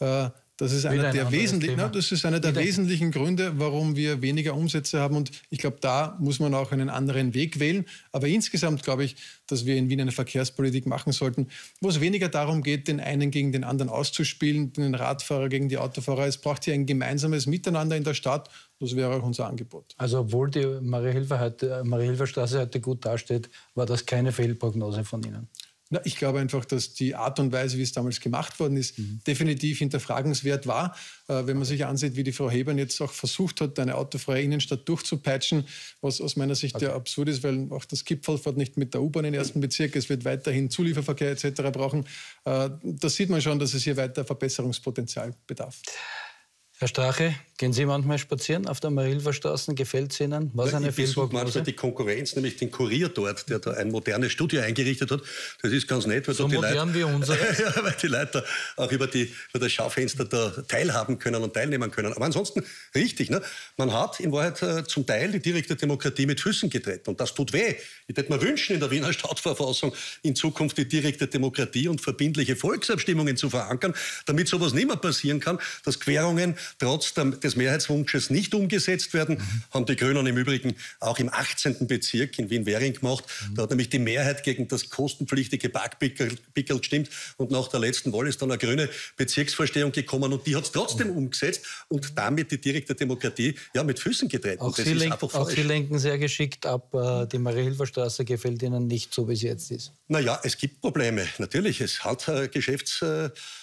Das ist einer der wesentlichen, na, das ist einer der wesentlichen Gründe, warum wir weniger Umsätze haben. Und ich glaube, da muss man auch einen anderen Weg wählen. Aber insgesamt glaube ich, dass wir in Wien eine Verkehrspolitik machen sollten, wo es weniger darum geht, den einen gegen den anderen auszuspielen, den Radfahrer gegen die Autofahrer. Es braucht hier ein gemeinsames Miteinander in der Stadt. Das wäre auch unser Angebot.
Also obwohl die Marie-Hilfer-Straße heute gut dasteht, war das keine Fehlprognose von Ihnen?
Na, ich glaube einfach, dass die Art und Weise, wie es damals gemacht worden ist, mhm. definitiv hinterfragenswert war. Äh, wenn man sich ansieht, wie die Frau Hebern jetzt auch versucht hat, eine autofreie Innenstadt durchzupeitschen, was aus meiner Sicht okay. ja absurd ist, weil auch das Gipfel fährt nicht mit der U-Bahn in den ersten Bezirk, es wird weiterhin Zulieferverkehr et cetera brauchen. Äh, da sieht man schon, dass es hier weiter Verbesserungspotenzial bedarf.
Herr Strache, gehen Sie manchmal spazieren auf der Marie-Hilfer-Straße? Gefällt es Ihnen? Was eine
ich besuche manchmal die Konkurrenz, nämlich den Kurier dort, der da ein modernes Studio eingerichtet hat. Das ist ganz nett. Weil
so
die
modern
Leute,
wie unser.
Ja, weil die Leute auch über, die, über das Schaufenster da teilhaben können und teilnehmen können. Aber ansonsten richtig. Ne? Man hat in Wahrheit äh, zum Teil die direkte Demokratie mit Füßen getreten. Und das tut weh. Ich würde mir wünschen, in der Wiener Stadtverfassung in Zukunft die direkte Demokratie und verbindliche Volksabstimmungen zu verankern, damit sowas nicht mehr passieren kann, dass Querungen trotz des Mehrheitswunsches nicht umgesetzt werden, mhm. haben die Grünen im Übrigen auch im achtzehnten Bezirk in Wien-Währing gemacht. Mhm. Da hat nämlich die Mehrheit gegen das kostenpflichtige Parkpickel gestimmt und nach der letzten Wahl ist dann eine grüne Bezirksvorstehung gekommen und die hat es trotzdem mhm. umgesetzt und damit die direkte Demokratie ja, mit Füßen getreten.
Auch,
das
Sie,
ist
lenk,
einfach
auch
falsch.
Sie lenken sehr geschickt ab. Die Marie-Hilfer-Straße gefällt Ihnen nicht so, wie sie jetzt ist.
Naja, es gibt Probleme. Natürlich, es hat äh, Geschäfts... Äh,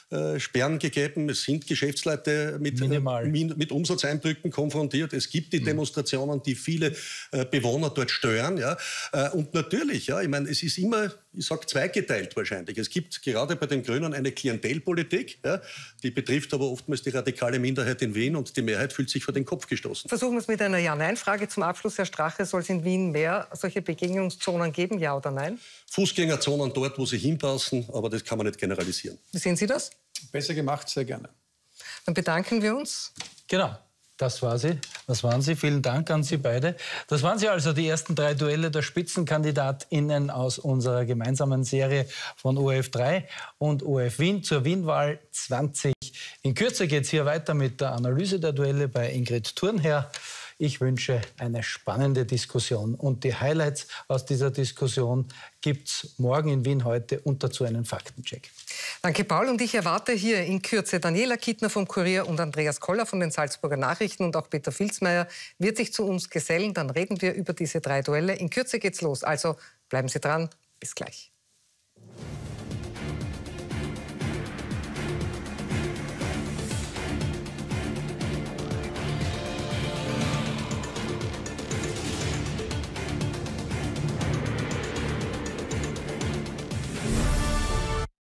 äh, Sperren gegeben. Es sind Geschäftsleute mit, äh, mit Umsatzeinbrücken konfrontiert. Es gibt die Demonstrationen, die viele äh, Bewohner dort stören. Ja? Äh, und natürlich, ja, ich meine, es ist immer, ich sage, zweigeteilt wahrscheinlich. Es gibt gerade bei den Grünen eine Klientelpolitik, ja? Die betrifft aber oftmals die radikale Minderheit in Wien und die Mehrheit fühlt sich vor den Kopf gestoßen.
Versuchen wir es mit einer Ja-Nein-Frage zum Abschluss. Herr Strache, soll es in Wien mehr solche Begegnungszonen geben, ja oder nein?
Fußgängerzonen dort, wo sie hinpassen, aber das kann man nicht generalisieren.
Wie sehen Sie das?
Besser gemacht, sehr gerne.
Dann bedanken wir uns.
Genau. Das war sie. Das waren sie. Vielen Dank an Sie beide. Das waren sie also, die ersten drei Duelle der SpitzenkandidatInnen aus unserer gemeinsamen Serie von O R F drei und O R F Wien zur Wienwahl zwanzig. In Kürze geht es hier weiter mit der Analyse der Duelle bei Ingrid Thurnherr. Ich wünsche eine spannende Diskussion und die Highlights aus dieser Diskussion gibt es morgen in Wien heute und dazu einen Faktencheck.
Danke, Paul. Und ich erwarte hier in Kürze Daniela Kittner vom Kurier und Andreas Koller von den Salzburger Nachrichten und auch Peter Vilsmeier wird sich zu uns gesellen. Dann reden wir über diese drei Duelle. In Kürze geht's los. Also bleiben Sie dran. Bis gleich.